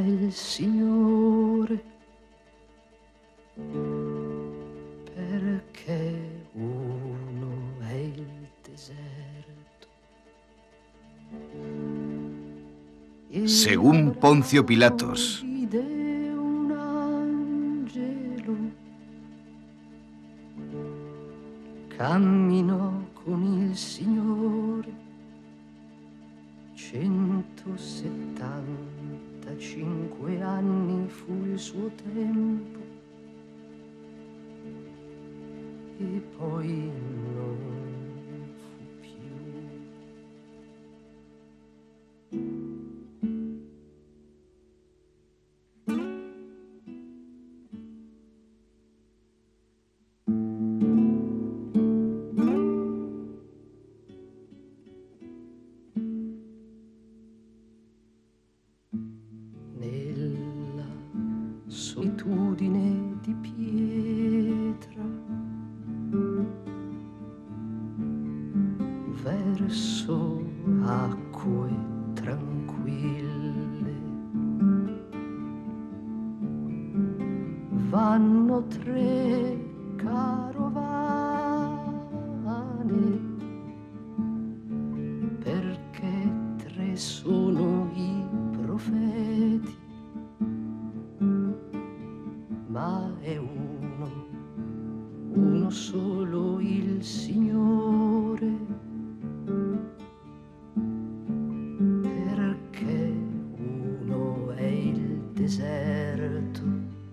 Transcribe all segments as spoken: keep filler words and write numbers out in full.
il Signore, perché uno è il deserto. Según Poncio Pilatos. Un angelo camminò con il Signore centosettantacinque anni fu il suo tempo e poi non fu più. Solitudine di pietra, verso acque tranquille, vanno tre carovane, perché tre sono i profeti. Ma è uno, uno solo il Signore, perché uno è il deserto.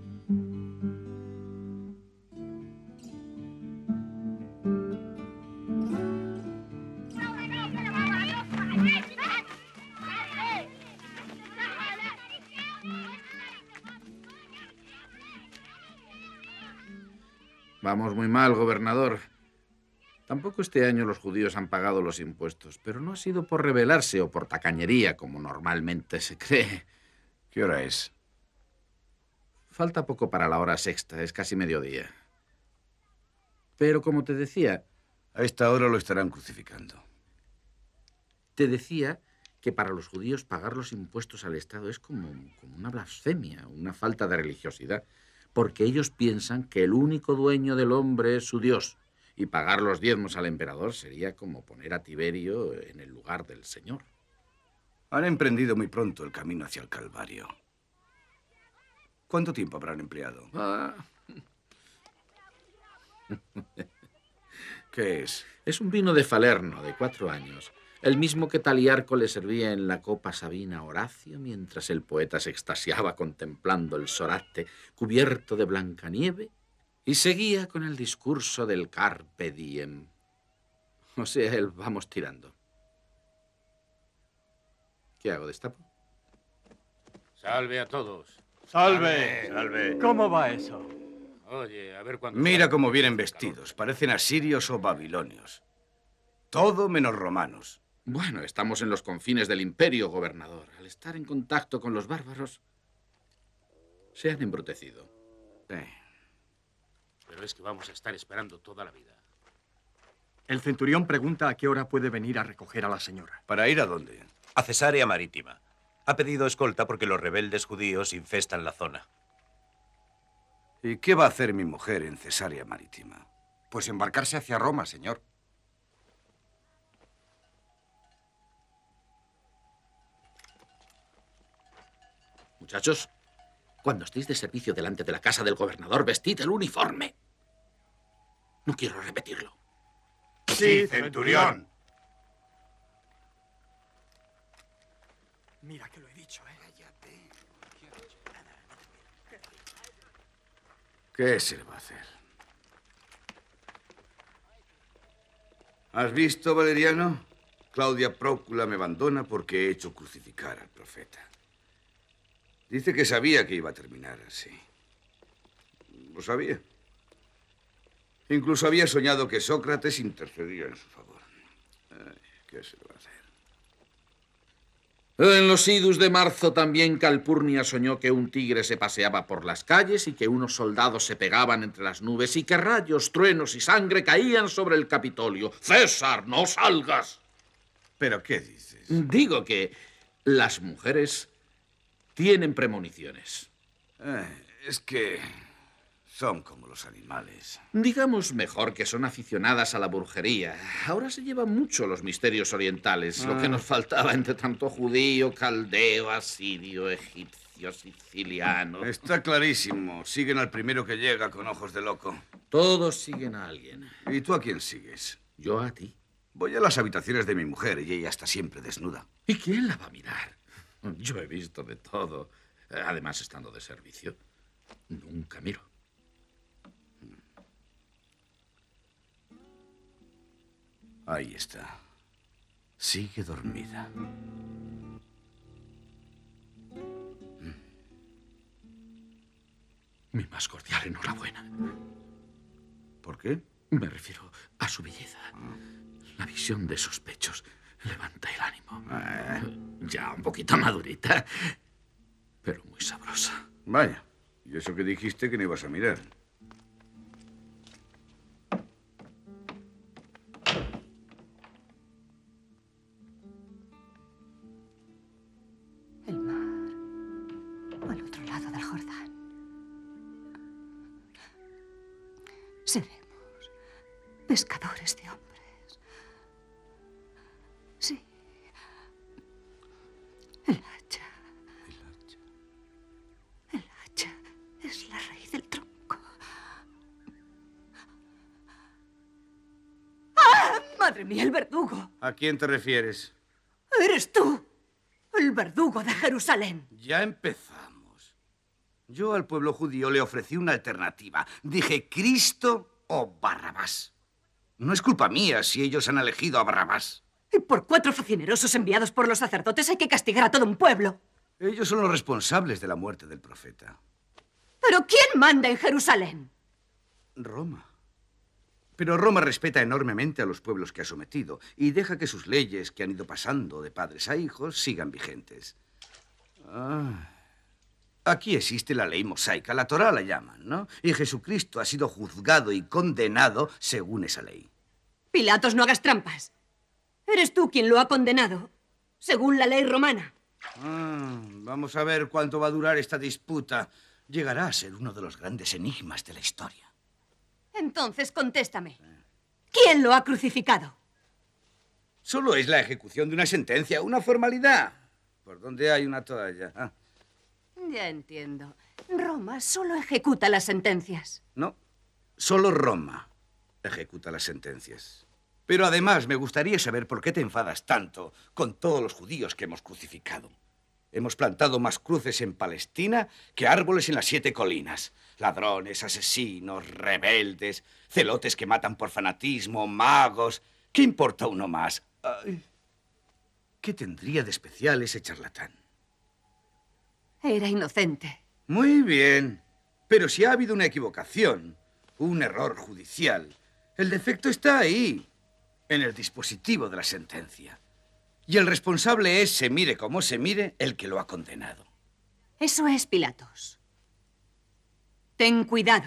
Vamos muy mal, gobernador. Tampoco este año los judíos han pagado los impuestos, pero no ha sido por rebelarse o por tacañería, como normalmente se cree. ¿Qué hora es? Falta poco para la hora sexta, es casi mediodía. Pero como te decía... A esta hora lo estarán crucificando. Te decía que para los judíos pagar los impuestos al Estado es como, como una blasfemia, una falta de religiosidad. Porque ellos piensan que el único dueño del hombre es su Dios, y pagar los diezmos al emperador sería como poner a Tiberio en el lugar del Señor. Han emprendido muy pronto el camino hacia el Calvario. ¿Cuánto tiempo habrán empleado? Ah. ¿Qué es? Es un vino de Falerno, de cuatro años. El mismo que Taliarco le servía en la copa Sabina a Horacio mientras el poeta se extasiaba contemplando el Soracte cubierto de blanca nieve y seguía con el discurso del Carpe Diem. O sea, el vamos tirando. ¿Qué hago? ¿Destapo? Salve a todos. ¡Salve! Salve. ¿Cómo va eso? Oye, a ver cuándo... Mira cómo vienen vestidos. Parecen asirios o babilonios. Todo menos romanos. Bueno, estamos en los confines del imperio, gobernador. Al estar en contacto con los bárbaros, se han embrutecido. Eh. Pero es que vamos a estar esperando toda la vida. El centurión pregunta a qué hora puede venir a recoger a la señora. ¿Para ir a dónde? A Cesarea Marítima. Ha pedido escolta porque los rebeldes judíos infestan la zona. ¿Y qué va a hacer mi mujer en Cesarea Marítima? Pues embarcarse hacia Roma, señor. Muchachos, cuando estéis de servicio delante de la casa del gobernador, vestid el uniforme. No quiero repetirlo. Sí, centurión. Mira que lo he dicho, ¿eh? ¿Qué se le va a hacer? ¿Has visto, Valeriano? Claudia Prócula me abandona porque he hecho crucificar al profeta. Dice que sabía que iba a terminar así. Lo sabía. Incluso había soñado que Sócrates intercedía en su favor. Ay, ¿qué se le va a hacer? En los idus de marzo también Calpurnia soñó que un tigre se paseaba por las calles y que unos soldados se pegaban entre las nubes y que rayos, truenos y sangre caían sobre el Capitolio. ¡César, no salgas! ¿Pero qué dices? Digo que las mujeres Tienen premoniciones. Eh, es que son como los animales. Digamos mejor que son aficionadas a la brujería. Ahora se llevan mucho los misterios orientales, ah. lo que nos faltaba entre tanto judío, caldeo, asirio, egipcio, siciliano. Está clarísimo. Siguen al primero que llega con ojos de loco. Todos siguen a alguien. ¿Y tú a quién sigues? Yo a ti. Voy a las habitaciones de mi mujer y ella está siempre desnuda. ¿Y quién la va a mirar? Yo he visto de todo. Además, estando de servicio, nunca miro. Ahí está. Sigue dormida. Mi más cordial enhorabuena. ¿Por qué? Me refiero a su belleza. La visión de esos pechos levanta el ánimo. Eh. Ya un poquito madurita, pero muy sabrosa. Vaya, y eso que dijiste que no ibas a mirar. El mar, al otro lado del Jordán. Seremos pescadores de hombres. Sí. El hacha. El hacha. El hacha es la raíz del tronco. ¡Ah! ¡Madre mía, el verdugo! ¿A quién te refieres? ¡Eres tú! El verdugo de Jerusalén. Ya empezamos. Yo al pueblo judío le ofrecí una alternativa. Dije, ¿Cristo o Barrabás? No es culpa mía si ellos han elegido a Barrabás. Y por cuatro facinerosos enviados por los sacerdotes hay que castigar a todo un pueblo. Ellos son los responsables de la muerte del profeta. ¿Pero quién manda en Jerusalén? Roma. Pero Roma respeta enormemente a los pueblos que ha sometido y deja que sus leyes, que han ido pasando de padres a hijos, sigan vigentes. Ah, aquí existe la ley mosaica, la Torá la llaman, ¿no? Y Jesucristo ha sido juzgado y condenado según esa ley. Pilatos, no hagas trampas. Eres tú quien lo ha condenado, según la ley romana. Ah, vamos a ver cuánto va a durar esta disputa. Llegará a ser uno de los grandes enigmas de la historia. Entonces, contéstame. ¿Quién lo ha crucificado? Solo es la ejecución de una sentencia, una formalidad. ¿Por dónde hay una toalla? Ah. Ya entiendo. Roma solo ejecuta las sentencias. No, solo Roma ejecuta las sentencias. Pero además me gustaría saber por qué te enfadas tanto con todos los judíos que hemos crucificado. Hemos plantado más cruces en Palestina que árboles en las siete colinas. Ladrones, asesinos, rebeldes, celotes que matan por fanatismo, magos. ¿Qué importa uno más? Ay, ¿qué tendría de especial ese charlatán? Era inocente. Muy bien. Pero si ha habido una equivocación, un error judicial, el defecto está ahí, en el dispositivo de la sentencia. Y el responsable es, se mire como se mire, el que lo ha condenado. Eso es, Pilatos. Ten cuidado.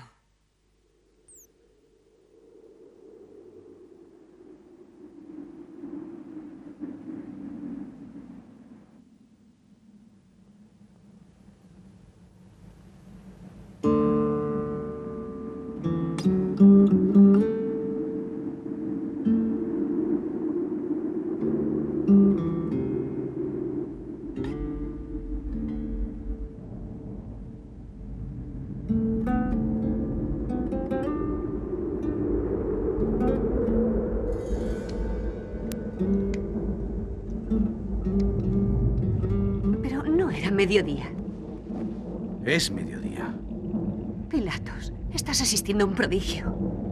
Pero no era mediodía. Es mediodía. Pilatos, estás asistiendo a un prodigio.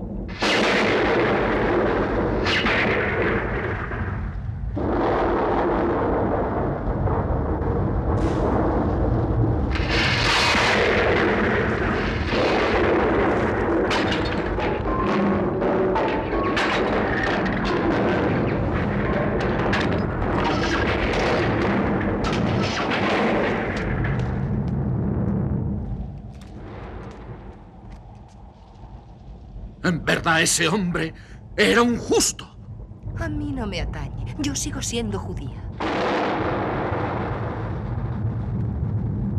En verdad, ese hombre era un justo. A mí no me atañe. Yo sigo siendo judía.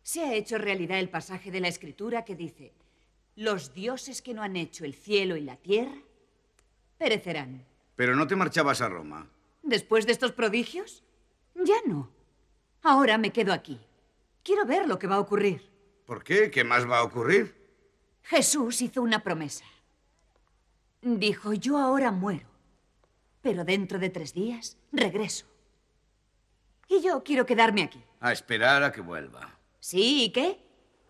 se ha hecho realidad el pasaje de la Escritura que dice: los dioses que no han hecho el cielo y la tierra perecerán. Pero no te marchabas a Roma. ¿Después de estos prodigios? Ya no. Ahora me quedo aquí. Quiero ver lo que va a ocurrir. ¿Por qué? ¿Qué más va a ocurrir? Jesús hizo una promesa. Dijo: yo ahora muero, pero dentro de tres días regreso. Y yo quiero quedarme aquí. A esperar a que vuelva. ¿Sí? ¿Y qué?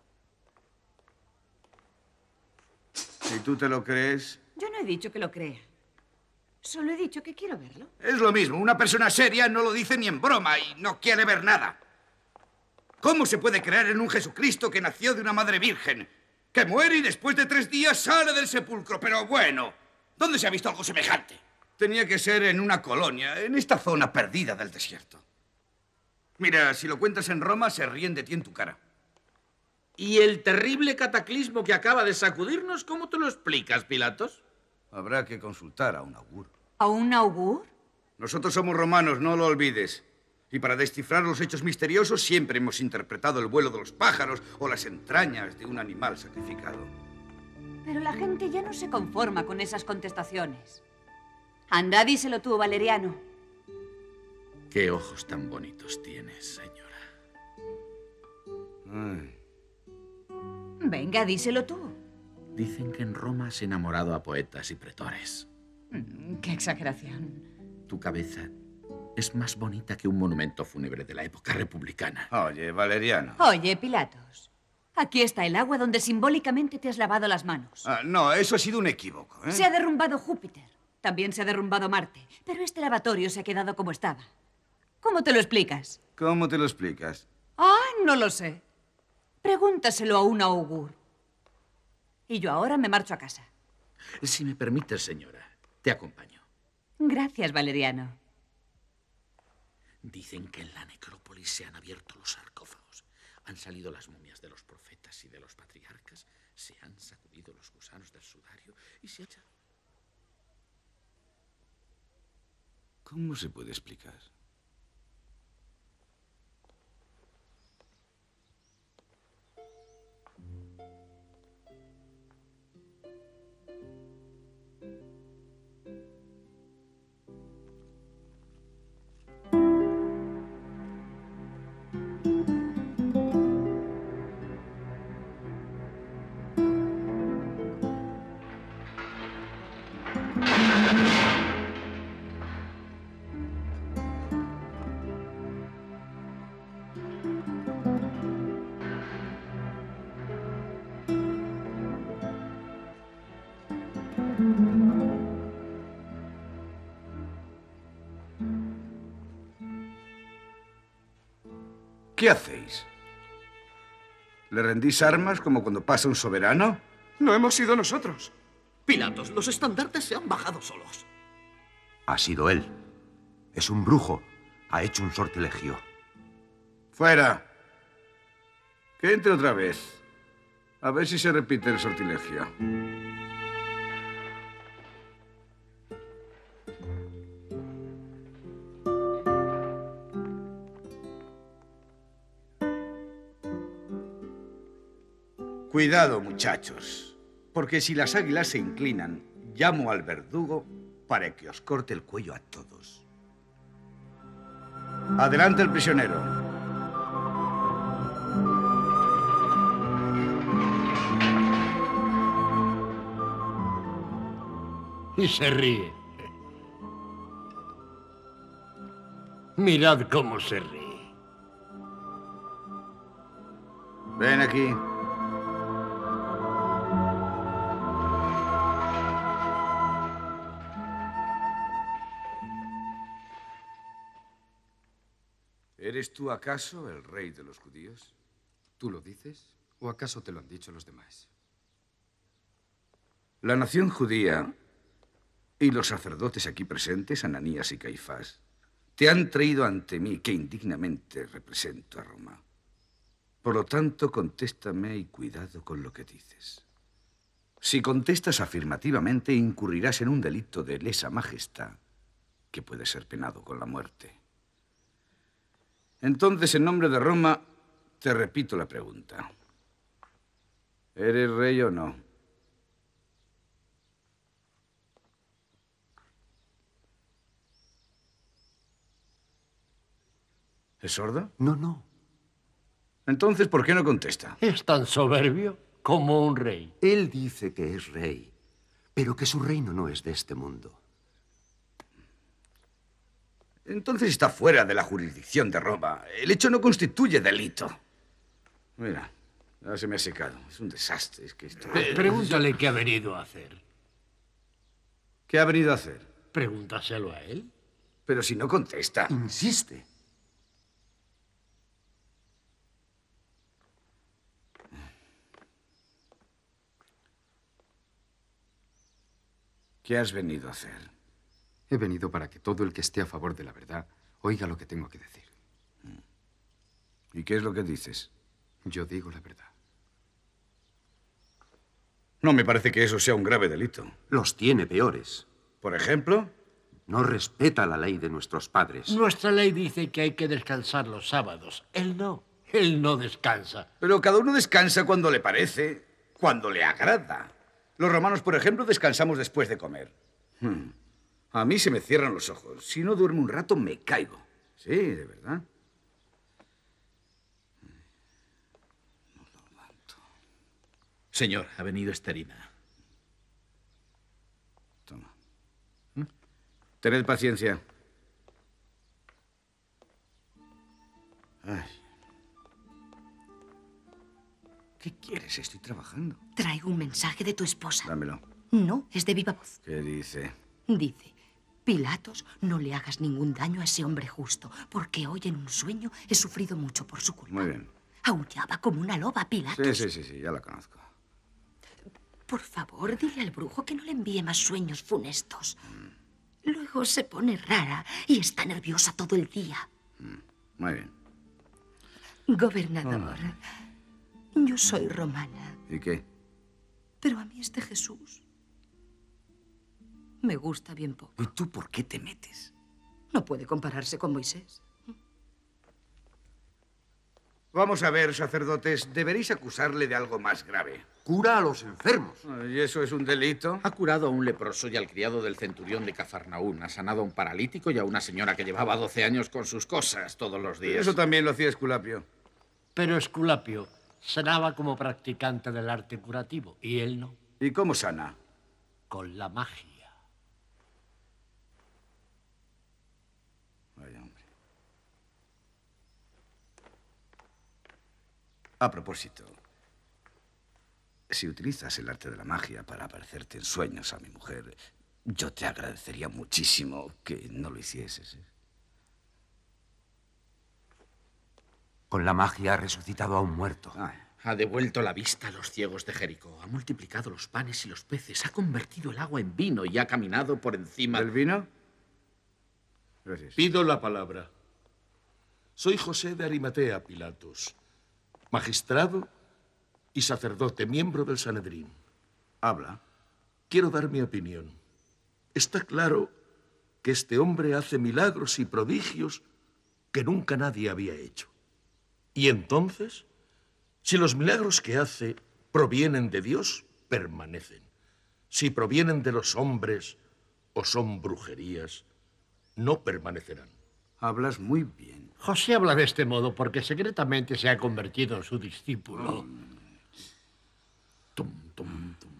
¿Y tú te lo crees? Yo no he dicho que lo crea. Solo he dicho que quiero verlo. Es lo mismo. Una persona seria no lo dice ni en broma y no quiere ver nada. ¿Cómo se puede creer en un Jesucristo que nació de una madre virgen, que muere y después de tres días sale del sepulcro? Pero bueno, ¿dónde se ha visto algo semejante? Tenía que ser en una colonia, en esta zona perdida del desierto. Mira, si lo cuentas en Roma, se ríen de ti en tu cara. ¿Y el terrible cataclismo que acaba de sacudirnos, cómo te lo explicas, Pilatos? Habrá que consultar a un augur. ¿A un augur? Nosotros somos romanos, no lo olvides. Y para descifrar los hechos misteriosos siempre hemos interpretado el vuelo de los pájaros o las entrañas de un animal sacrificado. Pero la gente ya no se conforma con esas contestaciones. Anda, díselo tú, Valeriano. Qué ojos tan bonitos tienes, señora. Ay. Venga, díselo tú. Dicen que en Roma has enamorado a poetas y pretores. Mm, qué exageración. Tu cabeza es más bonita que un monumento fúnebre de la época republicana. Oye, Valeriano. Oye, Pilatos. Aquí está el agua donde simbólicamente te has lavado las manos. Ah, no, eso ha sido un equívoco, ¿eh? Se ha derrumbado Júpiter. También se ha derrumbado Marte. Pero este lavatorio se ha quedado como estaba. ¿Cómo te lo explicas? ¿Cómo te lo explicas? Ah, no lo sé. Pregúntaselo a un augur. Y yo ahora me marcho a casa. Si me permites, señora, te acompaño. Gracias, Valeriano. Dicen que en la necrópolis se han abierto los sarcófagos. Han salido las momias de los profetas y de los patriarcas. Se han sacudido los gusanos del sudario y se ha echado... ¿Cómo se puede explicar? ¿Qué hacéis? ¿Le rendís armas como cuando pasa un soberano? No hemos sido nosotros. Pilatos, los estandartes se han bajado solos. Ha sido él. Es un brujo. Ha hecho un sortilegio. ¡Fuera! Que entre otra vez. A ver si se repite el sortilegio. Cuidado, muchachos, porque si las águilas se inclinan, llamo al verdugo para que os corte el cuello a todos. Adelante el prisionero. Y se ríe. Mirad cómo se ríe. Ven aquí. ¿Eres tú acaso el rey de los judíos? ¿Tú lo dices o acaso te lo han dicho los demás? La nación judía y los sacerdotes aquí presentes, Ananías y Caifás, te han traído ante mí, que indignamente represento a Roma. Por lo tanto, contéstame y cuidado con lo que dices. Si contestas afirmativamente, incurrirás en un delito de lesa majestad que puede ser penado con la muerte. Entonces, en nombre de Roma, Te repito la pregunta. ¿Eres rey o no? ¿Es sordo? No, no. Entonces, ¿por qué no contesta? Es tan soberbio como un rey. Él dice que es rey, pero que su reino no es de este mundo. Entonces está fuera de la jurisdicción de Roma. El hecho no constituye delito. Mira, ya se me ha secado. Es un desastre. Es que esto... Pe- Pregúntale qué ha venido a hacer. ¿Qué ha venido a hacer? Pregúntaselo a él. Pero si no contesta. Insiste. ¿Qué has venido a hacer? He venido para que todo el que esté a favor de la verdad oiga lo que tengo que decir. ¿Y qué es lo que dices? Yo digo la verdad. No me parece que eso sea un grave delito. Los tiene peores. ¿Por ejemplo? No respeta la ley de nuestros padres. Nuestra ley dice que hay que descansar los sábados. Él no. Él no descansa. Pero cada uno descansa cuando le parece, cuando le agrada. Los romanos, por ejemplo, descansamos después de comer. Hmm. A mí se me cierran los ojos. Si no duermo un rato, me caigo. Sí, de verdad. Señor, ha venido Esterina. Toma. ¿Mm? Tened paciencia. Ay. ¿Qué quieres? Estoy trabajando. Traigo un mensaje de tu esposa. Dámelo. No, es de viva voz. ¿Qué dice? Dice, Pilatos, no le hagas ningún daño a ese hombre justo, porque hoy en un sueño he sufrido mucho por su culpa. Muy bien. Aullaba como una loba, Pilatos. Sí, sí, sí, sí, ya la conozco. Por favor, dile al brujo que no le envíe más sueños funestos. Luego se pone rara y está nerviosa todo el día. Muy bien. Gobernador, yo soy romana, ¿Y qué? pero a mí este Jesús me gusta bien poco. ¿Y tú por qué te metes? No puede compararse con Moisés. Vamos a ver, sacerdotes, deberéis acusarle de algo más grave. Cura a los enfermos. ¿Y eso es un delito? Ha curado a un leproso y al criado del centurión de Cafarnaún. Ha sanado a un paralítico y a una señora que llevaba doce años con sus cosas todos los días. Eso también lo hacía Esculapio. Pero Esculapio sanaba como practicante del arte curativo y él no. ¿Y cómo sana? Con la magia. Vaya hombre. A propósito, si utilizas el arte de la magia para aparecerte en sueños a mi mujer, yo te agradecería muchísimo que no lo hicieses. ¿eh? Con la magia ha resucitado a un muerto. Ay. Ha devuelto la vista a los ciegos de Jericó. Ha multiplicado los panes y los peces. Ha convertido el agua en vino y ha caminado por encima... ¿El vino? Gracias. Pido la palabra. Soy José de Arimatea, Pilatos, magistrado y sacerdote, miembro del Sanedrín. Habla. Quiero dar mi opinión. Está claro que este hombre hace milagros y prodigios que nunca nadie había hecho. Y entonces, si los milagros que hace provienen de Dios, permanecen. Si provienen de los hombres o son brujerías, no permanecerán. Hablas muy bien. José habla de este modo porque secretamente se ha convertido en su discípulo. Tum, tum, tum.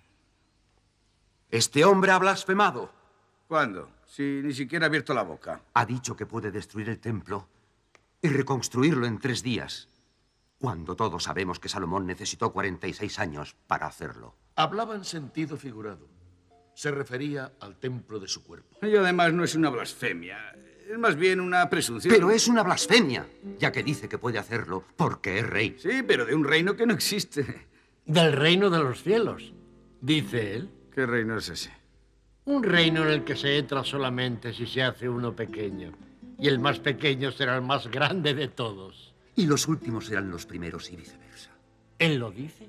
Este hombre ha blasfemado. ¿Cuándo? Si ni siquiera ha abierto la boca. Ha dicho que puede destruir el templo y reconstruirlo en tres días, cuando todos sabemos que Salomón necesitó cuarenta y seis años para hacerlo. Hablaba en sentido figurado. Se refería al templo de su cuerpo. Y además no es una blasfemia. Es más bien una presunción. Pero es una blasfemia, ya que dice que puede hacerlo porque es rey. Sí, pero de un reino que no existe. Del reino de los cielos, dice él. ¿Qué reino es ese? Un reino en el que se entra solamente si se hace uno pequeño. Y el más pequeño será el más grande de todos. Y los últimos serán los primeros y viceversa. ¿Él lo dice?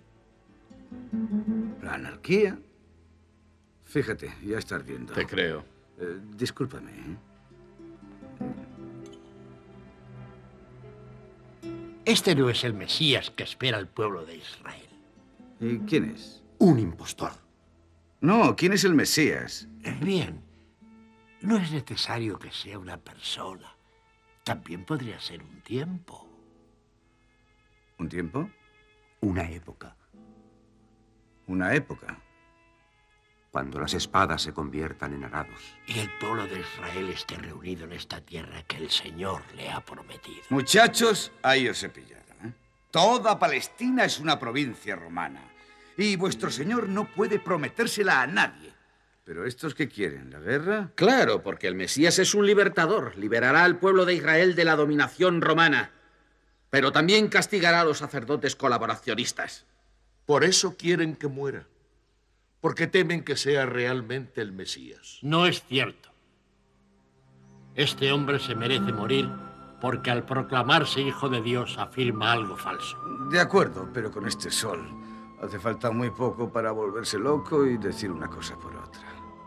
La anarquía. Fíjate, ya está ardiendo. Te creo. Eh, discúlpame. ¿eh? Este no es el Mesías que espera el pueblo de Israel. ¿Y quién es? Un impostor. No, ¿quién es el Mesías? Bien, no es necesario que sea una persona. También podría ser un tiempo. ¿Un tiempo? Una época. Una época. Cuando las espadas se conviertan en arados. Y el pueblo de Israel esté reunido en esta tierra que el Señor le ha prometido. Muchachos, ahí os he pillado, ¿eh? Toda Palestina es una provincia romana. Y vuestro Señor no puede prometérsela a nadie. ¿Pero estos qué quieren? ¿La guerra? Claro, porque el Mesías es un libertador. Liberará al pueblo de Israel de la dominación romana. Pero también castigará a los sacerdotes colaboracionistas. Por eso quieren que muera. Porque temen que sea realmente el Mesías. No es cierto. Este hombre se merece morir porque al proclamarse hijo de Dios afirma algo falso. De acuerdo, pero con este sol hace falta muy poco para volverse loco y decir una cosa por otra.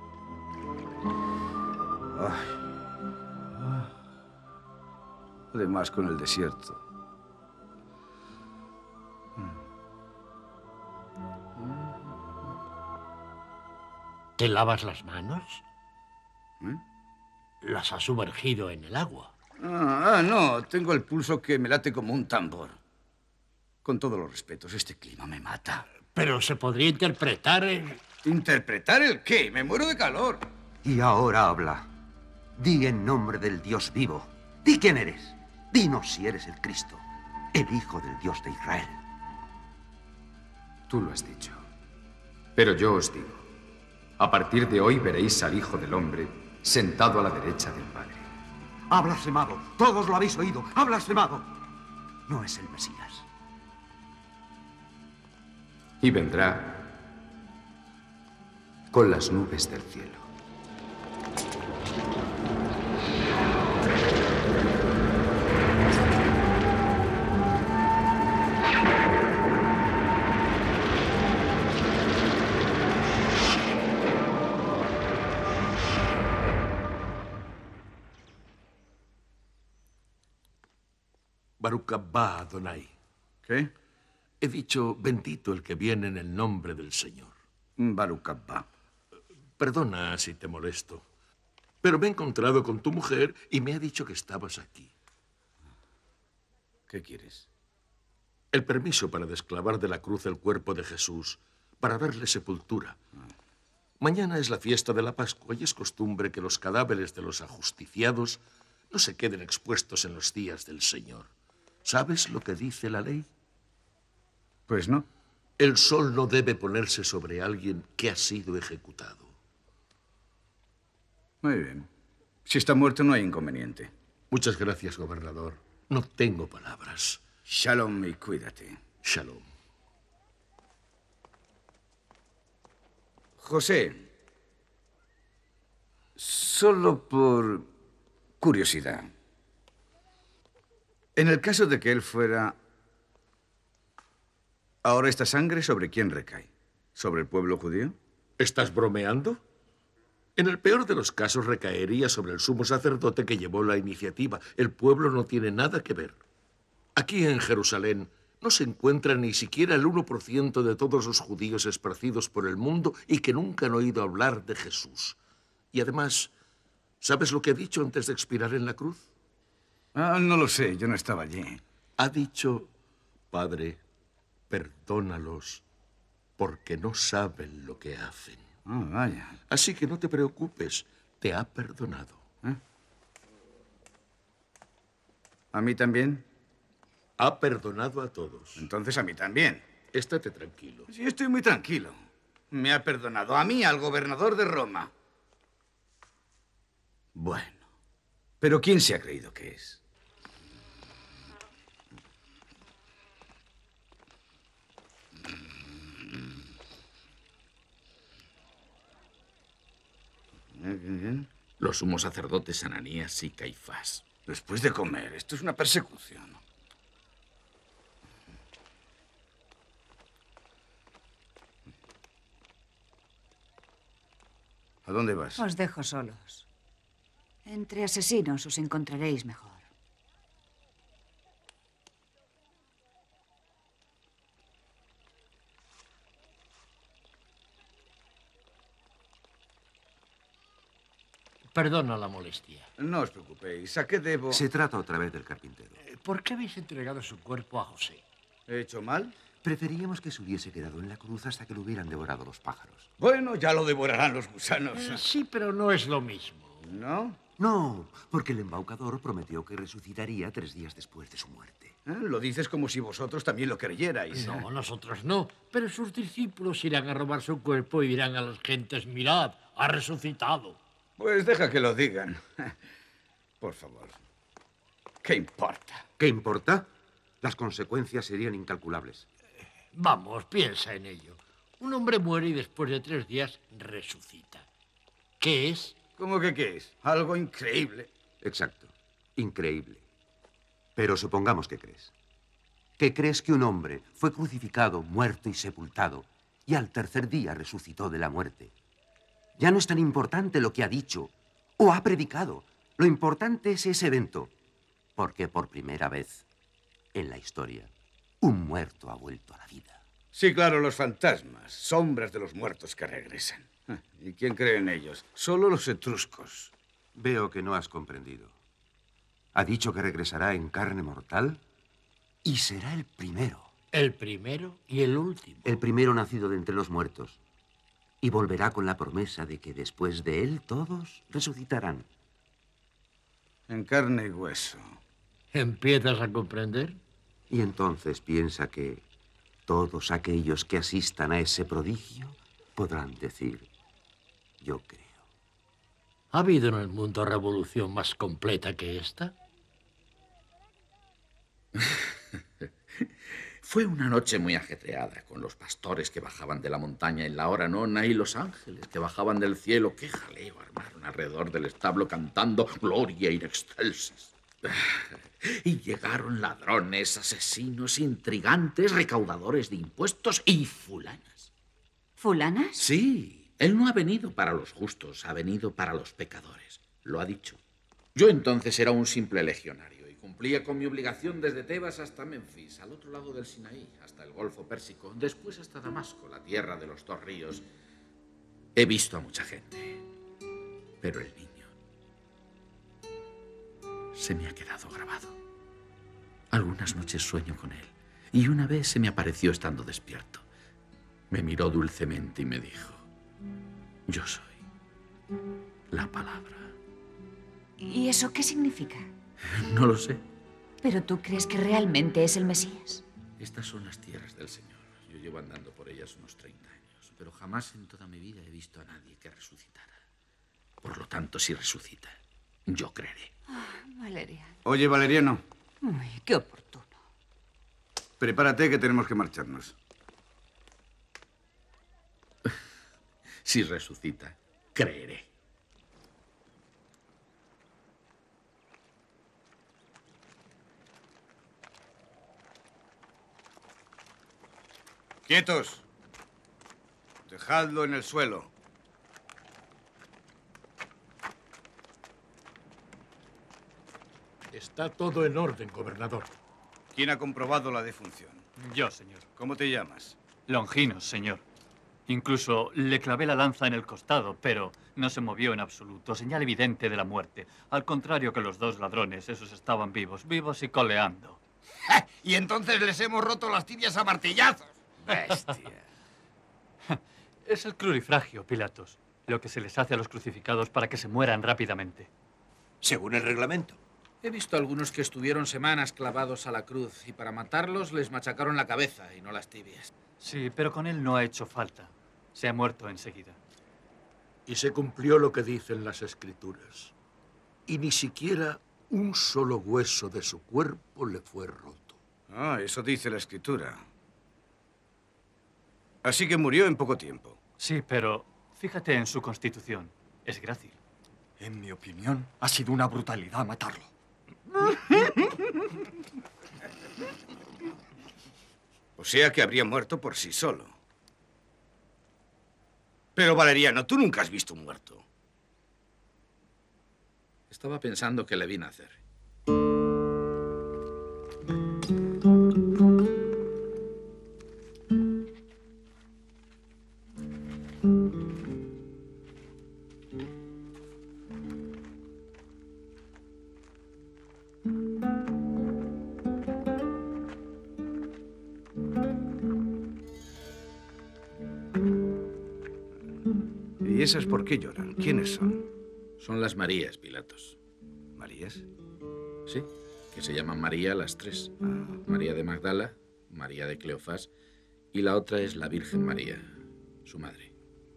Ay. Además, con el desierto. ¿Te lavas las manos? ¿Eh? Las has sumergido en el agua. Ah, ah, no, tengo el pulso que me late como un tambor. Con todos los respetos, este clima me mata. Pero se podría interpretar... El... ¿Interpretar el qué? Me muero de calor. Y ahora habla. Di en nombre del Dios vivo. Di quién eres. Dinos si eres el Cristo, el Hijo del Dios de Israel. Tú lo has dicho. Pero yo os digo, a partir de hoy veréis al Hijo del Hombre sentado a la derecha del Padre. Ha blasfemado. Todos lo habéis oído. Ha blasfemado. No es el Mesías. Y vendrá con las nubes del cielo. Baruch Abba Adonai. ¿Qué? He dicho, bendito el que viene en el nombre del Señor. Baruch Abba. Perdona si te molesto, pero me he encontrado con tu mujer y me ha dicho que estabas aquí. ¿Qué quieres? El permiso para desclavar de la cruz el cuerpo de Jesús, para darle sepultura. Mañana es la fiesta de la Pascua y es costumbre que los cadáveres de los ajusticiados no se queden expuestos en los días del Señor. ¿Sabes lo que dice la ley? Pues no. El sol no debe ponerse sobre alguien que ha sido ejecutado. Muy bien. Si está muerto no hay inconveniente. Muchas gracias, gobernador. No tengo palabras. Shalom y cuídate. Shalom. José, solo por curiosidad. En el caso de que él fuera... Ahora esta sangre, ¿sobre quién recae? ¿Sobre el pueblo judío? ¿Estás bromeando? En el peor de los casos recaería sobre el sumo sacerdote que llevó la iniciativa. El pueblo no tiene nada que ver. Aquí en Jerusalén no se encuentra ni siquiera el uno por ciento de todos los judíos esparcidos por el mundo y que nunca han oído hablar de Jesús. Y además, ¿sabes lo que ha dicho antes de expirar en la cruz? Ah, no lo sé, yo no estaba allí. Ha dicho, Padre, perdónalos porque no saben lo que hacen. Ah, vaya. Así que no te preocupes, te ha perdonado. ¿Eh? ¿A mí también? Ha perdonado a todos. Entonces a mí también. Estate tranquilo. Sí, estoy muy tranquilo. Me ha perdonado a mí, al gobernador de Roma. Bueno, pero ¿quién se ha creído que es? Los sumos sacerdotes Ananías y Caifás. Después de comer, esto es una persecución. ¿A dónde vas? Os dejo solos. Entre asesinos os encontraréis mejor. Perdona la molestia. No os preocupéis. ¿A qué debo? Se trata otra vez del carpintero. ¿Por qué habéis entregado su cuerpo a José? ¿He hecho mal? Preferíamos que se hubiese quedado en la cruz hasta que lo hubieran devorado los pájaros. Bueno, ya lo devorarán los gusanos. Eh, sí, pero no es lo mismo. ¿No? No, porque el embaucador prometió que resucitaría tres días después de su muerte. ¿Eh? Lo dices como si vosotros también lo creyerais. No, nosotros no. Pero sus discípulos irán a robar su cuerpo y dirán a las gentes, mirad, ha resucitado. Pues deja que lo digan. Por favor. ¿Qué importa? ¿Qué importa? Las consecuencias serían incalculables. Vamos, piensa en ello. Un hombre muere y después de tres días resucita. ¿Qué es? ¿Cómo que qué es? Algo increíble. Exacto. Increíble. Pero supongamos que crees. Que crees que un hombre fue crucificado, muerto y sepultado, y al tercer día resucitó de la muerte. Ya no es tan importante lo que ha dicho o ha predicado. Lo importante es ese evento. Porque por primera vez en la historia, un muerto ha vuelto a la vida. Sí, claro, los fantasmas, sombras de los muertos que regresan. ¿Y quién cree en ellos? Solo los etruscos. Veo que no has comprendido. Ha dicho que regresará en carne mortal y será el primero. El primero y el último. El primero nacido de entre los muertos. Y volverá con la promesa de que después de él todos resucitarán. En carne y hueso. ¿Empiezas a comprender? Y entonces piensa que todos aquellos que asistan a ese prodigio podrán decir, yo creo. ¿Ha habido en el mundo revolución más completa que esta? Fue una noche muy ajetreada, con los pastores que bajaban de la montaña en la hora nona y los ángeles que bajaban del cielo. ¡Qué jaleo armaron alrededor del establo cantando Gloria in excelsis! Y llegaron ladrones, asesinos, intrigantes, recaudadores de impuestos y fulanas. ¿Fulanas? Sí, él no ha venido para los justos, ha venido para los pecadores. Lo ha dicho. Yo entonces era un simple legionario y cumplía con mi obligación desde Tebas hasta Menfis, al otro lado del Sinaí, hasta el Golfo Pérsico, después hasta Damasco, la tierra de los dos ríos. He visto a mucha gente, pero el niño se me ha quedado grabado. Algunas noches sueño con él y una vez se me apareció estando despierto. Me miró dulcemente y me dijo, yo soy la palabra. ¿Y eso qué significa? No lo sé. ¿Pero tú crees que realmente es el Mesías? Estas son las tierras del Señor. Yo llevo andando por ellas unos treinta años, pero jamás en toda mi vida he visto a nadie que resucitara. Por lo tanto, si resucita, yo creeré. Oh, Valeriano. Oye, Valeriano. Uy, qué oportuno. Prepárate que tenemos que marcharnos. Si resucita, creeré. ¡Quietos! Dejadlo en el suelo. Está todo en orden, gobernador. ¿Quién ha comprobado la defunción? Yo, señor. ¿Cómo te llamas? Longinos, señor. Incluso le clavé la lanza en el costado, pero no se movió en absoluto. Señal evidente de la muerte. Al contrario que los dos ladrones, esos estaban vivos, vivos y coleando. Y entonces les hemos roto las tibias a martillazos. Bestia. Es el crurifragio, Pilatos. Lo que se les hace a los crucificados para que se mueran rápidamente. Según el reglamento. He visto algunos que estuvieron semanas clavados a la cruz y para matarlos les machacaron la cabeza y no las tibias. Sí, pero con él no ha hecho falta. Se ha muerto enseguida. Y se cumplió lo que dicen las Escrituras. Y ni siquiera un solo hueso de su cuerpo le fue roto. Ah, eso dice la Escritura. Así que murió en poco tiempo. Sí, pero fíjate en su constitución. Es grácil. En mi opinión, ha sido una brutalidad matarlo. O sea que habría muerto por sí solo. Pero, Valeriano, tú nunca has visto un muerto. Estaba pensando que le vi nacer. esas por qué lloran? ¿Quiénes son? Son las Marías, Pilatos. ¿Marías? Sí, que se llaman María las tres. Ah. María de Magdala, María de Cleofás y la otra es la Virgen María, su madre.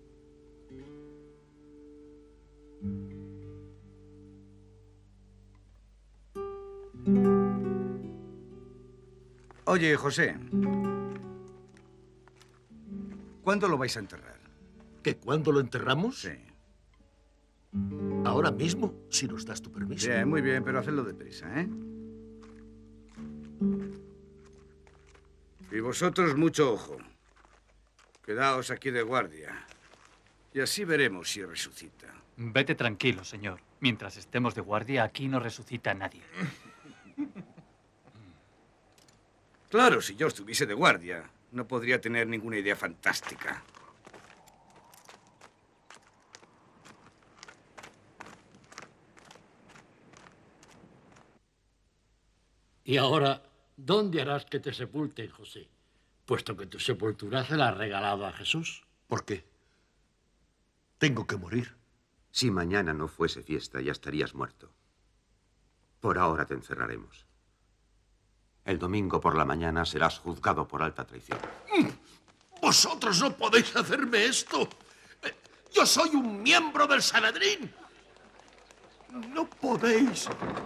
Oye, José, ¿cuándo lo vais a enterrar? ¿Que cuándo lo enterramos? Sí. Ahora mismo, si nos das tu permiso. Bien, muy bien, pero hacedlo deprisa, ¿eh? Y vosotros, mucho ojo. Quedaos aquí de guardia. Y así veremos si resucita. Vete tranquilo, señor. Mientras estemos de guardia, aquí no resucita nadie. Claro, si yo estuviese de guardia, no podría tener ninguna idea fantástica. Y ahora, ¿dónde harás que te sepulten, José? Puesto que tu sepultura se la has regalado a Jesús. ¿Por qué? Tengo que morir. Si mañana no fuese fiesta, ya estarías muerto. Por ahora te encerraremos. El domingo por la mañana serás juzgado por alta traición. ¡Vosotros no podéis hacerme esto! ¡Yo soy un miembro del Sanedrín! ¡No podéis!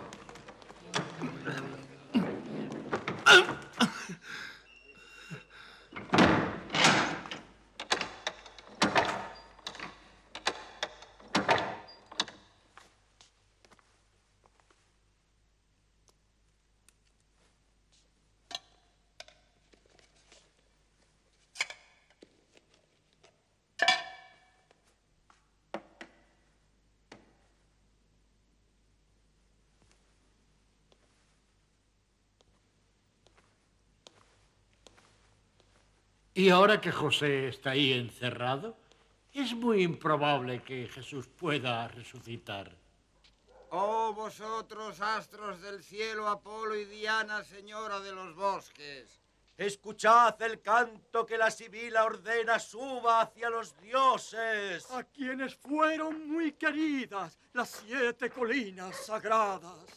Y ahora que José está ahí encerrado, es muy improbable que Jesús pueda resucitar. Oh, vosotros, astros del cielo, Apolo y Diana, señora de los bosques. Escuchad el canto que la sibila ordena suba hacia los dioses. A quienes fueron muy queridas las siete colinas sagradas.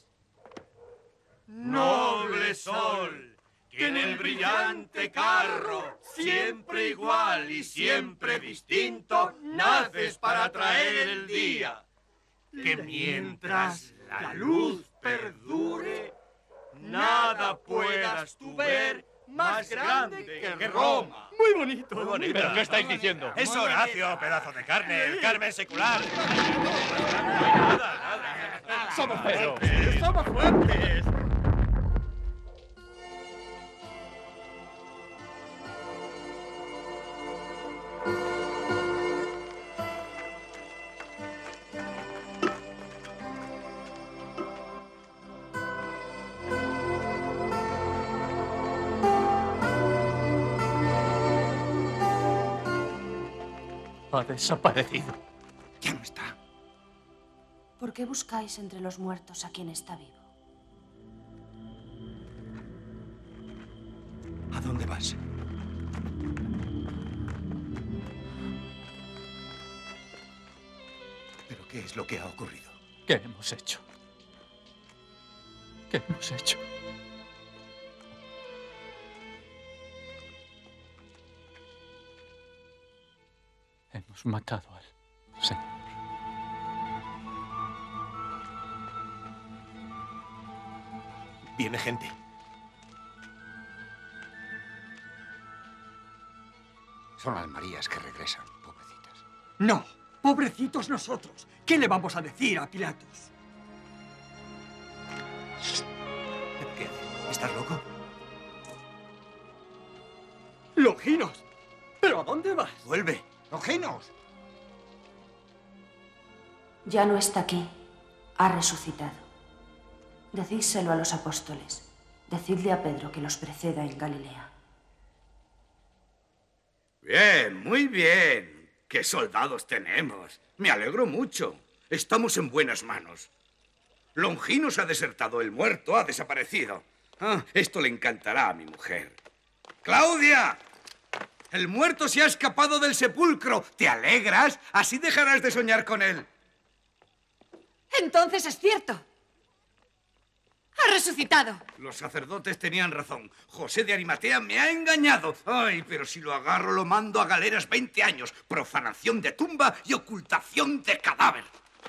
Noble sol, que en el brillante carro, siempre igual y siempre distinto, naces para traer el día. Que mientras la luz perdure, nada puedas tú ver más grande que Roma. Muy bonito. Muy bonito. ¿Pero qué estáis diciendo? Es Horacio, pedazo de carne, el Carmen secular. Somos fuertes, somos fuertes. Ha desaparecido. Ya no está. ¿Por qué buscáis entre los muertos a quien está vivo? ¿A dónde vas? ¿Pero qué es lo que ha ocurrido? ¿Qué hemos hecho? ¿Qué hemos hecho? Hemos matado al Señor. Viene gente. Son las Marías que regresan, pobrecitas. No, pobrecitos nosotros. ¿Qué le vamos a decir a Pilatos? ¿Qué haces? ¿Estás loco? Longinos, ¿pero a dónde vas? Vuelve. ¡Longinos! Ya no está aquí. Ha resucitado. Decídselo a los apóstoles. Decidle a Pedro que los preceda en Galilea. Bien, muy bien. ¡Qué soldados tenemos! Me alegro mucho. Estamos en buenas manos. Longinos ha desertado, el muerto ha desaparecido. Ah, esto le encantará a mi mujer. ¡Claudia! El muerto se ha escapado del sepulcro. ¿Te alegras? Así dejarás de soñar con él. Entonces es cierto. Ha resucitado. Los sacerdotes tenían razón. José de Arimatea me ha engañado. Ay, pero si lo agarro lo mando a galeras veinte años. Profanación de tumba y ocultación de cadáver.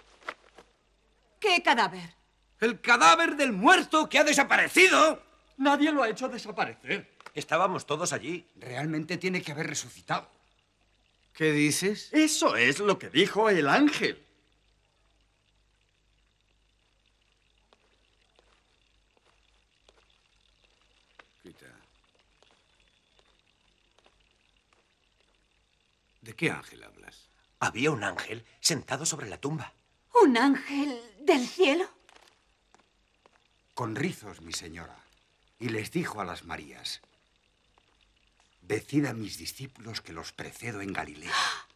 ¿Qué cadáver? El cadáver del muerto que ha desaparecido. Nadie lo ha hecho desaparecer. Estábamos todos allí. Realmente tiene que haber resucitado. ¿Qué dices? Eso es lo que dijo el ángel. ¿De qué ángel hablas? Había un ángel sentado sobre la tumba. ¿Un ángel del cielo? Con rizos, mi señora. Y les dijo a las Marías: decid a mis discípulos que los precedo en Galilea.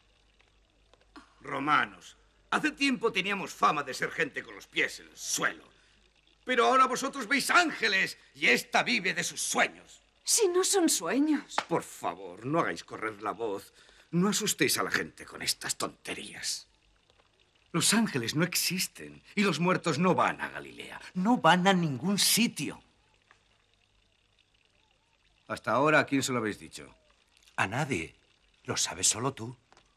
Romanos, hace tiempo teníamos fama de ser gente con los pies en el suelo. Pero ahora vosotros veis ángeles y esta vive de sus sueños. Si no son sueños. Por favor, no hagáis correr la voz. No asustéis a la gente con estas tonterías. Los ángeles no existen y los muertos no van a Galilea. No van a ningún sitio. Hasta ahora, ¿a quién se lo habéis dicho? A nadie. Lo sabes solo tú.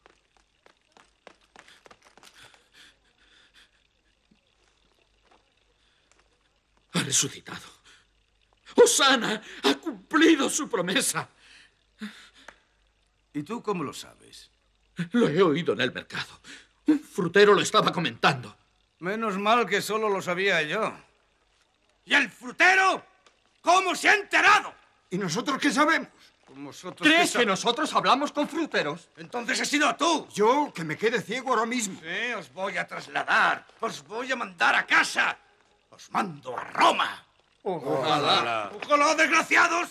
Ha resucitado. ¡Hosana! ¡Ha cumplido su promesa! ¿Y tú cómo lo sabes? Lo he oído en el mercado. Un frutero lo estaba comentando. Menos mal que solo lo sabía yo. ¿Y el frutero? ¿Cómo se ha enterado? ¿Y nosotros qué sabemos? ¿Vosotros ¿Crees qué que sa- nosotros hablamos con fruteros? Entonces he sido tú. Yo, que me quede ciego ahora mismo. Sí, os voy a trasladar. Os voy a mandar a casa. Os mando a Roma. Ojalá. ¡Ojalá, desgraciados!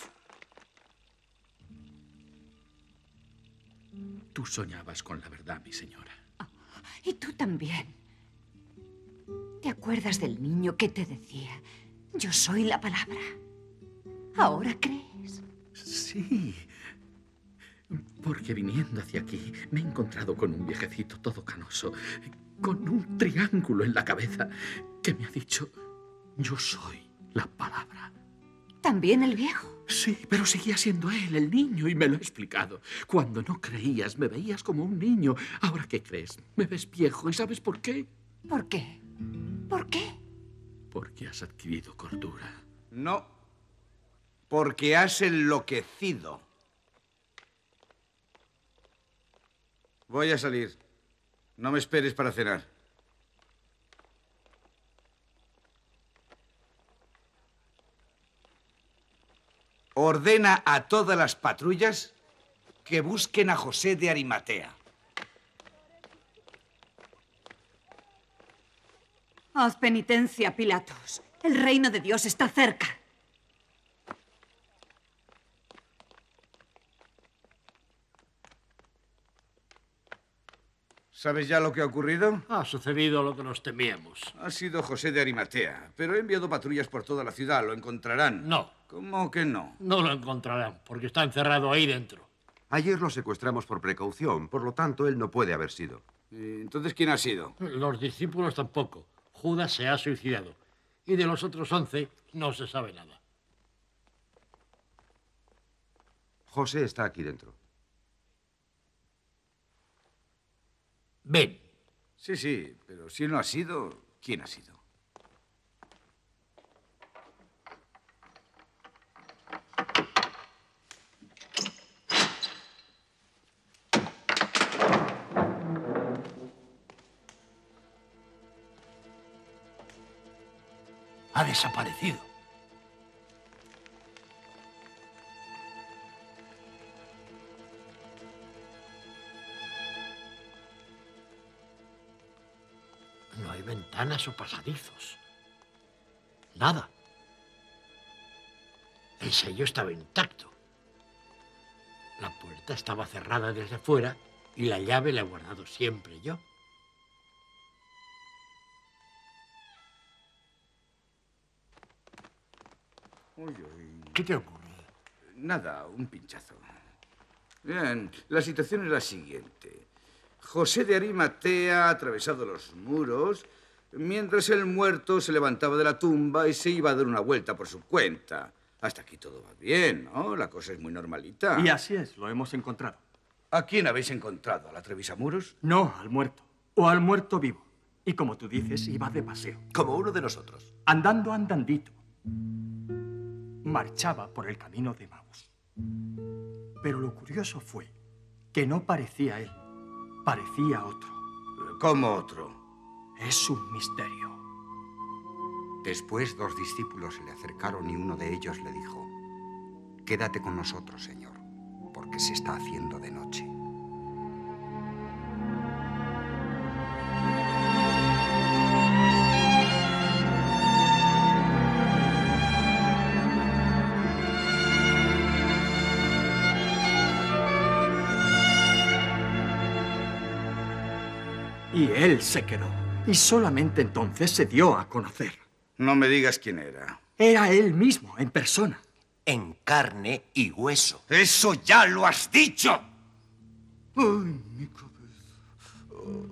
Tú soñabas con la verdad, mi señora. Y tú también. ¿Te acuerdas del niño que te decía: yo soy la palabra? ¿Ahora crees? Sí. Porque viniendo hacia aquí me he encontrado con un viejecito todo canoso, con un triángulo en la cabeza, que me ha dicho: yo soy la palabra. ¿También el viejo? Sí, pero seguía siendo él, el niño, y me lo he explicado. Cuando no creías, me veías como un niño. ¿Ahora qué crees? Me ves viejo, ¿y sabes por qué? ¿Por qué? ¿Por qué? Porque has adquirido cordura. No, porque has enloquecido. Voy a salir. No me esperes para cenar. Ordena a todas las patrullas que busquen a José de Arimatea. Haz penitencia, Pilatos. El reino de Dios está cerca. ¿Sabes ya lo que ha ocurrido? Ha sucedido lo que nos temíamos. Ha sido José de Arimatea, pero he enviado patrullas por toda la ciudad. ¿Lo encontrarán? No. ¿Cómo que no? No lo encontrarán, porque está encerrado ahí dentro. Ayer lo secuestramos por precaución, por lo tanto, él no puede haber sido. ¿Y entonces quién ha sido? Los discípulos tampoco. Judas se ha suicidado. Y de los otros once no se sabe nada. José está aquí dentro. Ven. Sí, sí, pero si él no ha sido, ¿quién ha sido? Ha desaparecido. No hay ventanas o pasadizos. Nada. El sello estaba intacto. La puerta estaba cerrada desde fuera y la llave la he guardado siempre yo. Uy, uy. ¿Qué te ocurre? Nada, un pinchazo. Bien, la situación es la siguiente. José de Arimatea ha atravesado los muros mientras el muerto se levantaba de la tumba y se iba a dar una vuelta por su cuenta. Hasta aquí todo va bien, ¿no? La cosa es muy normalita. Y así es, lo hemos encontrado. ¿A quién habéis encontrado? ¿A la Trevisamuros? No, al muerto. O al muerto vivo. Y como tú dices, iba de paseo. Como uno de nosotros. Andando andandito. Marchaba por el camino de Maús. Pero lo curioso fue que no parecía él. Parecía otro. ¿Cómo otro? Es un misterio. Después dos discípulos se le acercaron y uno de ellos le dijo: quédate con nosotros, Señor, porque se está haciendo de noche. Y él se quedó. Y solamente entonces se dio a conocer. No me digas quién era. Era él mismo, en persona. En carne y hueso. ¡Eso ya lo has dicho! ¡Ay, mi cabeza!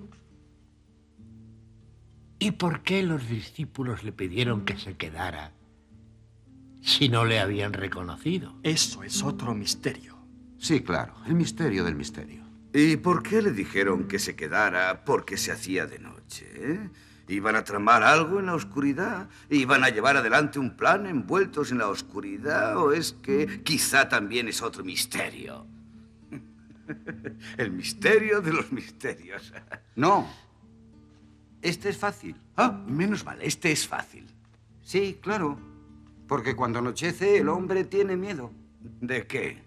¿Y por qué los discípulos le pidieron que se quedara si no le habían reconocido? Eso es otro misterio. Sí, claro, el misterio del misterio. ¿Y por qué le dijeron que se quedara porque se hacía de noche? ¿Eh? ¿Iban a tramar algo en la oscuridad? ¿Iban a llevar adelante un plan envueltos en la oscuridad? ¿O es que quizá también es otro misterio? El misterio de los misterios. No. Este es fácil. Ah, menos mal, este es fácil. Sí, claro. Porque cuando anochece el hombre tiene miedo. ¿De qué?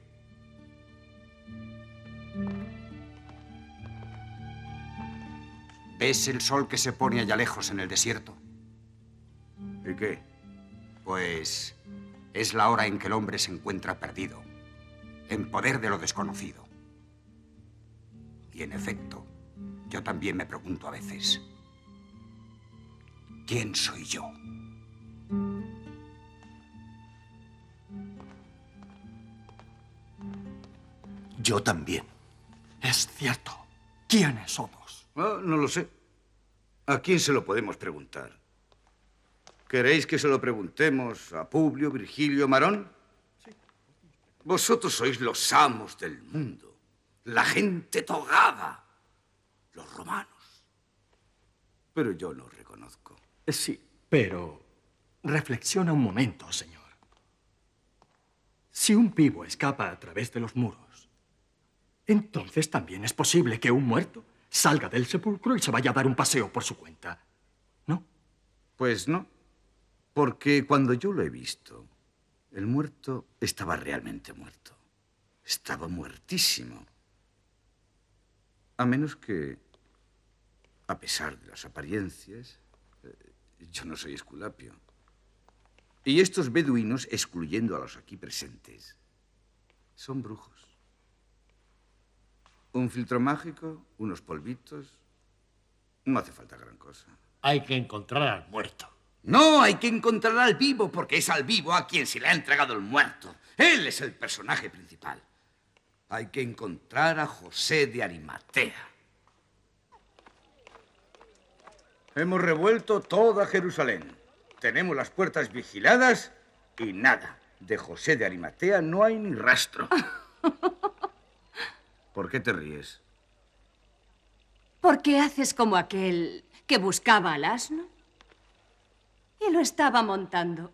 ¿Ves el sol que se pone allá lejos en el desierto? ¿Y qué? Pues es la hora en que el hombre se encuentra perdido, en poder de lo desconocido. Y en efecto, yo también me pregunto a veces, ¿quién soy yo? Yo también. Es cierto. ¿Quiénes somos? Oh, no lo sé. ¿A quién se lo podemos preguntar? ¿Queréis que se lo preguntemos a Publio, Virgilio, Marón? Sí. Vosotros sois los amos del mundo, la gente togada, los romanos. Pero yo no os reconozco. Sí, pero reflexiona un momento, señor. Si un vivo escapa a través de los muros, entonces también es posible que un muerto salga del sepulcro y se vaya a dar un paseo por su cuenta, ¿no? Pues no, porque cuando yo lo he visto, el muerto estaba realmente muerto. Estaba muertísimo. A menos que, a pesar de las apariencias, yo no soy Esculapio. Y estos beduinos, excluyendo a los aquí presentes, son brujos. Un filtro mágico, unos polvitos. No hace falta gran cosa. Hay que encontrar al muerto. No, hay que encontrar al vivo, porque es al vivo a quien se le ha entregado el muerto. Él es el personaje principal. Hay que encontrar a José de Arimatea. Hemos revuelto toda Jerusalén. Tenemos las puertas vigiladas y nada. De José de Arimatea no hay ni rastro. ¿Por qué te ríes? ¿Por qué haces como aquel que buscaba al asno y lo estaba montando?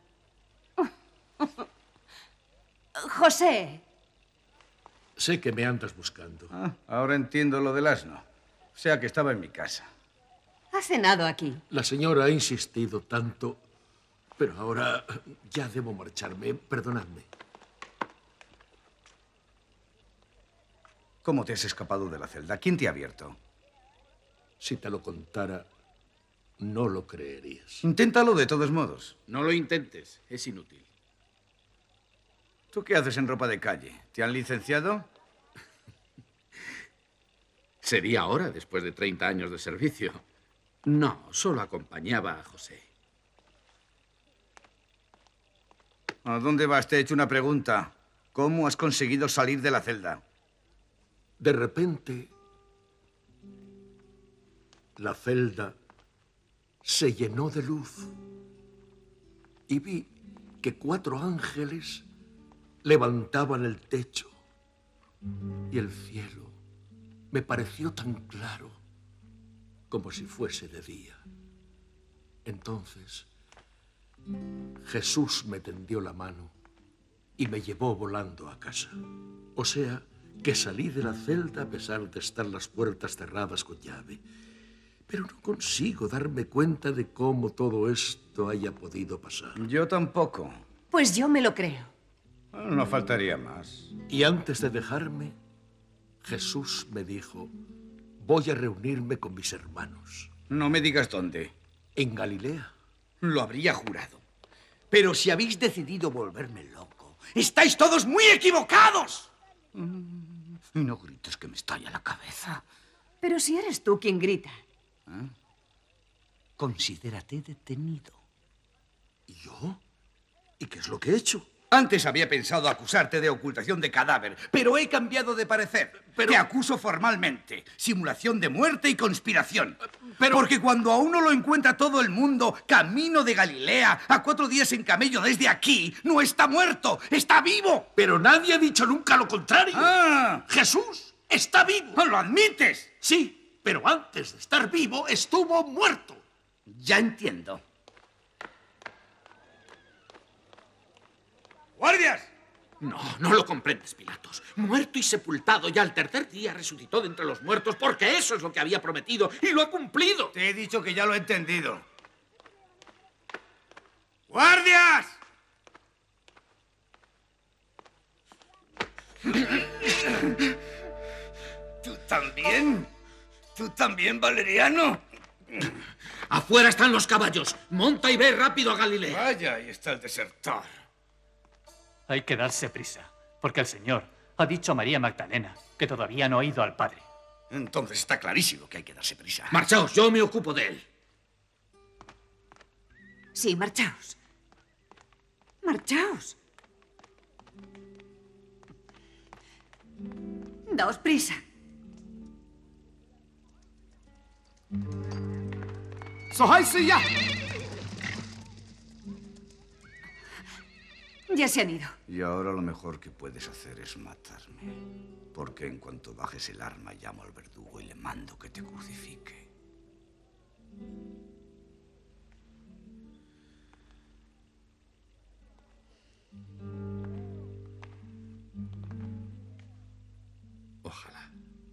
José. Sé que me andas buscando. Ah, ahora entiendo lo del asno. O sea que estaba en mi casa. ¿Ha cenado aquí? La señora ha insistido tanto, pero ahora ya debo marcharme. Perdonadme. ¿Cómo te has escapado de la celda? ¿Quién te ha abierto? Si te lo contara, no lo creerías. Inténtalo de todos modos. No lo intentes, es inútil. ¿Tú qué haces en ropa de calle? ¿Te han licenciado? Sería ahora, después de treinta años de servicio. No, solo acompañaba a José. ¿A dónde vas? Te he hecho una pregunta. ¿Cómo has conseguido salir de la celda? De repente, la celda se llenó de luz y vi que cuatro ángeles levantaban el techo y el cielo me pareció tan claro como si fuese de día. Entonces, Jesús me tendió la mano y me llevó volando a casa. O sea, que salí de la celda a pesar de estar las puertas cerradas con llave. Pero no consigo darme cuenta de cómo todo esto haya podido pasar. Yo tampoco. Pues yo me lo creo. No faltaría más. Y antes de dejarme, Jesús me dijo, voy a reunirme con mis hermanos. No me digas dónde. En Galilea. Lo habría jurado. Pero si habéis decidido volverme loco, estáis todos muy equivocados. Y no grites que me estalla la cabeza. Pero si eres tú quien grita. ¿Eh? Considérate detenido. ¿Y yo? ¿Y qué es lo que he hecho? Antes había pensado acusarte de ocultación de cadáver, pero he cambiado de parecer. Pero... Te acuso formalmente. Simulación de muerte y conspiración. Pero... Porque cuando a uno lo encuentra todo el mundo, camino de Galilea, a cuatro días en camello desde aquí, no está muerto, está vivo. Pero nadie ha dicho nunca lo contrario. Ah. Jesús está vivo. ¿Lo admites? Sí, pero antes de estar vivo estuvo muerto. Ya entiendo. ¡Guardias! No, no lo comprendes, Pilatos. Muerto y sepultado, y al tercer día resucitó de entre los muertos, porque eso es lo que había prometido, y lo ha cumplido. Te he dicho que ya lo he entendido. ¡Guardias! ¿Tú también? ¿Tú también, Valeriano? Afuera están los caballos. Monta y ve rápido a Galilea. Vaya, ahí está el desertor. Hay que darse prisa, porque el Señor ha dicho a María Magdalena que todavía no ha ido al Padre. Entonces está clarísimo que hay que darse prisa. Marchaos, yo me ocupo de él. Sí, marchaos. Marchaos. Daos prisa. ¡Sohaisi ya! Ya se han ido. Y ahora lo mejor que puedes hacer es matarme. Porque en cuanto bajes el arma llamo al verdugo y le mando que te crucifique. Ojalá.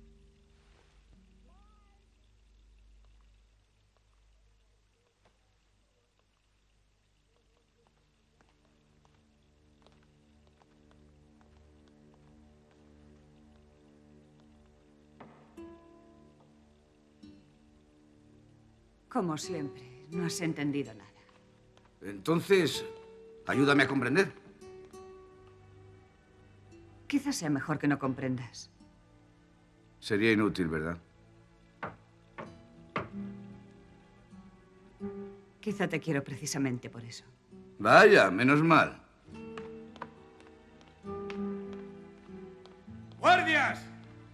Como siempre, no has entendido nada. Entonces, ayúdame a comprender. Quizás sea mejor que no comprendas. Sería inútil, ¿verdad? Quizá te quiero precisamente por eso. Vaya, menos mal. ¡Guardias!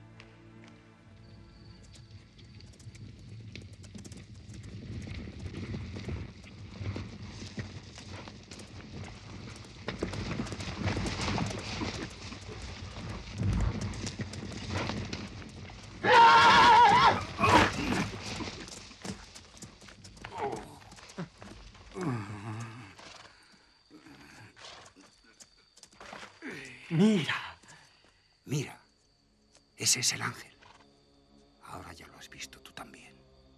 Mira. Mira. Ese es el ángel. Ahora ya lo has visto tú también.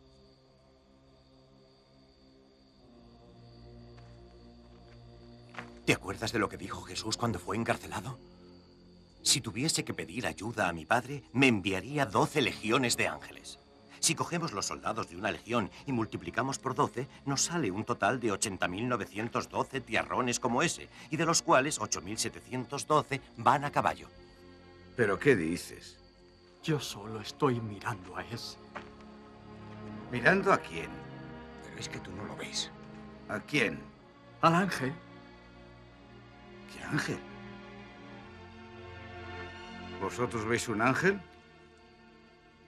¿Te acuerdas de lo que dijo Jesús cuando fue encarcelado? Si tuviese que pedir ayuda a mi padre, me enviaría doce legiones de ángeles. Si cogemos los soldados de una legión y multiplicamos por doce, nos sale un total de ochenta mil novecientos doce tiarrones como ese, y de los cuales ocho mil setecientos doce van a caballo. ¿Pero qué dices? Yo solo estoy mirando a ese. ¿Mirando a quién? Pero es que tú no lo ves. ¿A quién? Al ángel. ¿Qué ángel? ¿Vosotros veis un ángel?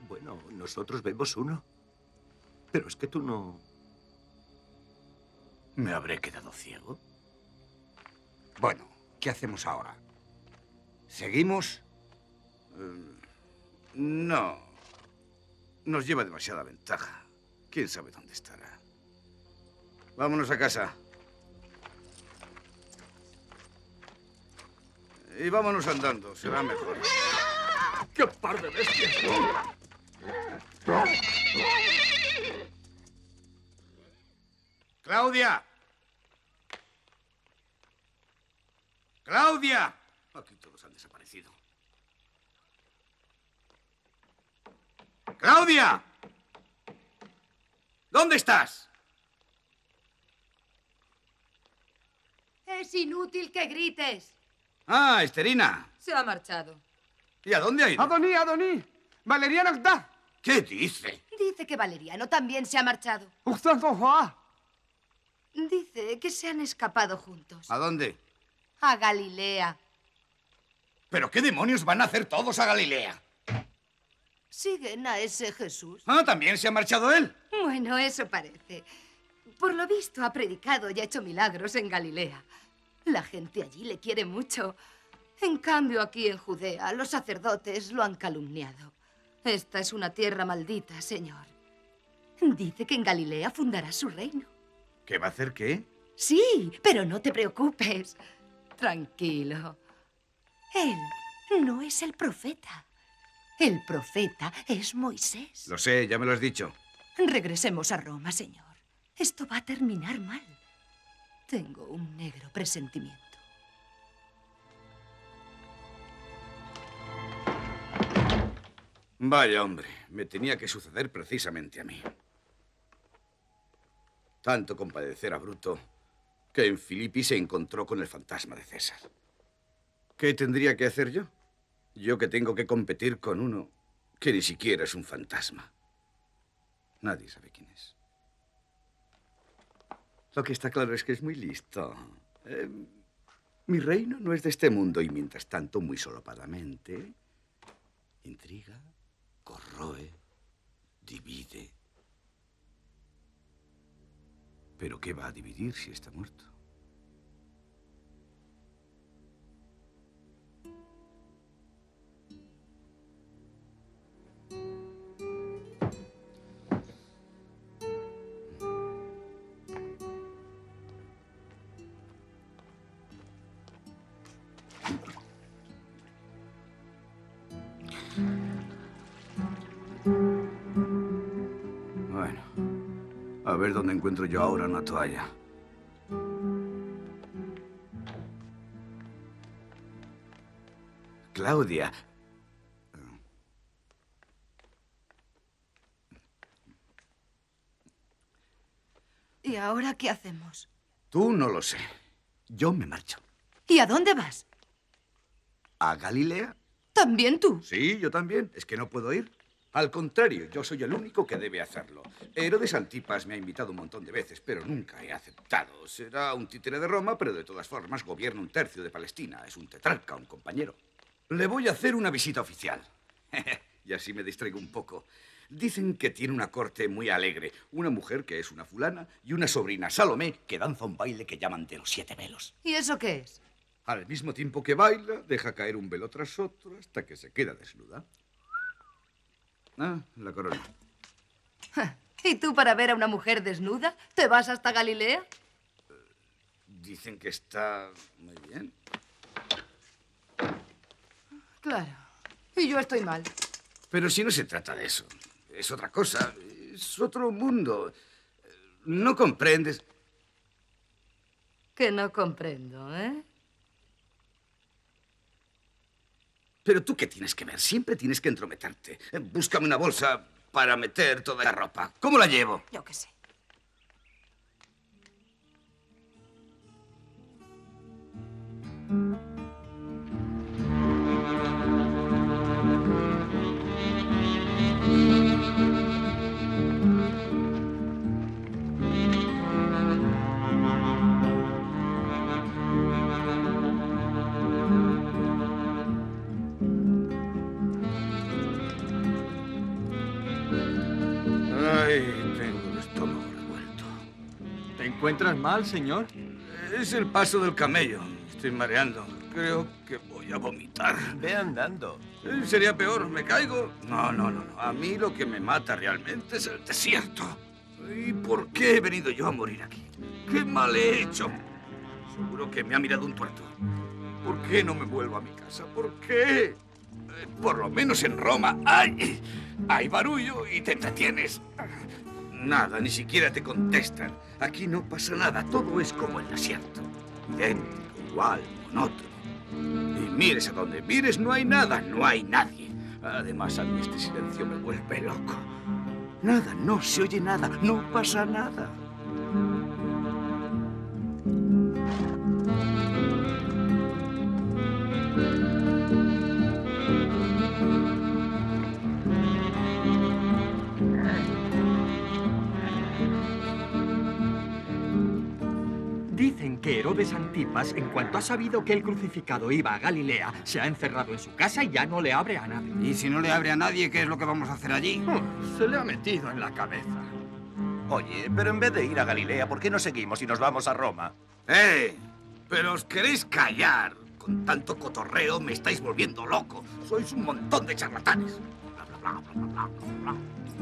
Bueno, nosotros vemos uno. Pero es que tú no... ¿Me habré quedado ciego? Bueno, ¿qué hacemos ahora? ¿Seguimos? Eh, no. Nos lleva demasiada ventaja. ¿Quién sabe dónde estará? Vámonos a casa. Y vámonos andando, será mejor. ¡Qué par de bestias! ¡Claudia! ¡Claudia! Aquí todos han desaparecido. ¡Claudia! ¿Dónde estás? Es inútil que grites. Ah, Esterina. Se ha marchado. ¿Y a dónde ha ido? Adoní, Adoní. Valeriano está. ¿Qué dice? Dice que Valeriano también se ha marchado. Usted no va. Dice que se han escapado juntos. ¿A dónde? A Galilea. ¿Pero qué demonios van a hacer todos a Galilea? Siguen a ese Jesús. Ah, ¿también se ha marchado él? Bueno, eso parece. Por lo visto ha predicado y ha hecho milagros en Galilea. La gente allí le quiere mucho. En cambio, aquí en Judea, los sacerdotes lo han calumniado. Esta es una tierra maldita, señor. Dice que en Galilea fundará su reino. ¿Qué va a hacer qué? Sí, pero no te preocupes. Tranquilo. Él no es el profeta. El profeta es Moisés. Lo sé, ya me lo has dicho. Regresemos a Roma, señor. Esto va a terminar mal. Tengo un negro presentimiento. Vaya, hombre, me tenía que suceder precisamente a mí. Tanto compadecer a Bruto que en Filipi se encontró con el fantasma de César. ¿Qué tendría que hacer yo? Yo que tengo que competir con uno que ni siquiera es un fantasma. Nadie sabe quién es. Lo que está claro es que es muy listo. Eh, mi reino no es de este mundo y mientras tanto, muy solopadamente, intriga, corroe, divide. ¿Pero qué va a dividir si está muerto? Bueno, a ver dónde encuentro yo ahora una toalla. Claudia. ¿Y ahora qué hacemos? Tú no lo sé. Yo me marcho. ¿Y a dónde vas? ¿A Galilea? ¿También tú? Sí, yo también. Es que no puedo ir. Al contrario, yo soy el único que debe hacerlo. Herodes Antipas me ha invitado un montón de veces, pero nunca he aceptado. Será un títere de Roma, pero de todas formas gobierna un tercio de Palestina. Es un tetrarca, un compañero. Le voy a hacer una visita oficial. Y así me distraigo un poco. Dicen que tiene una corte muy alegre. Una mujer que es una fulana y una sobrina, Salomé, que danza un baile que llaman de los siete velos. ¿Y eso qué es? Al mismo tiempo que baila, deja caer un velo tras otro hasta que se queda desnuda. Ah, la corona. ¿Y tú para ver a una mujer desnuda te vas hasta Galilea? Dicen que está muy bien. Claro. Y yo estoy mal. Pero si no se trata de eso. Es otra cosa. Es otro mundo. No comprendes. Que no comprendo, ¿eh? Pero tú, ¿qué tienes que ver? Siempre tienes que entrometerte. Búscame una bolsa para meter toda la ropa. ¿Cómo la llevo? Yo qué sé. encuentras mal, señor? Es el paso del camello. Estoy mareando. Creo que voy a vomitar. Ve andando. Eh, ¿Sería peor? ¿Me caigo? No, no, no, no. A mí lo que me mata realmente es el desierto. ¿Y por qué he venido yo a morir aquí? ¿Qué mal he hecho? Seguro que me ha mirado un tuerto. ¿Por qué no me vuelvo a mi casa? ¿Por qué? Eh, por lo menos en Roma hay, hay barullo y te entretienes. Nada, ni siquiera te contestan. Aquí no pasa nada, todo es como el desierto. Idéntico, igual, monótono. Y mires a donde mires, no hay nada, no hay nadie. Además, a mí este silencio me vuelve loco. Nada, no se oye nada, no pasa nada. Dicen que Herodes Antipas, en cuanto ha sabido que el crucificado iba a Galilea, se ha encerrado en su casa y ya no le abre a nadie. Y si no le abre a nadie, ¿qué es lo que vamos a hacer allí? Oh, se le ha metido en la cabeza. Oye, pero en vez de ir a Galilea, ¿por qué no seguimos y nos vamos a Roma? ¡Eh! Pero os queréis callar. Con tanto cotorreo me estáis volviendo loco. Sois un montón de charlatanes. Bla, bla, bla, bla, bla, bla, bla.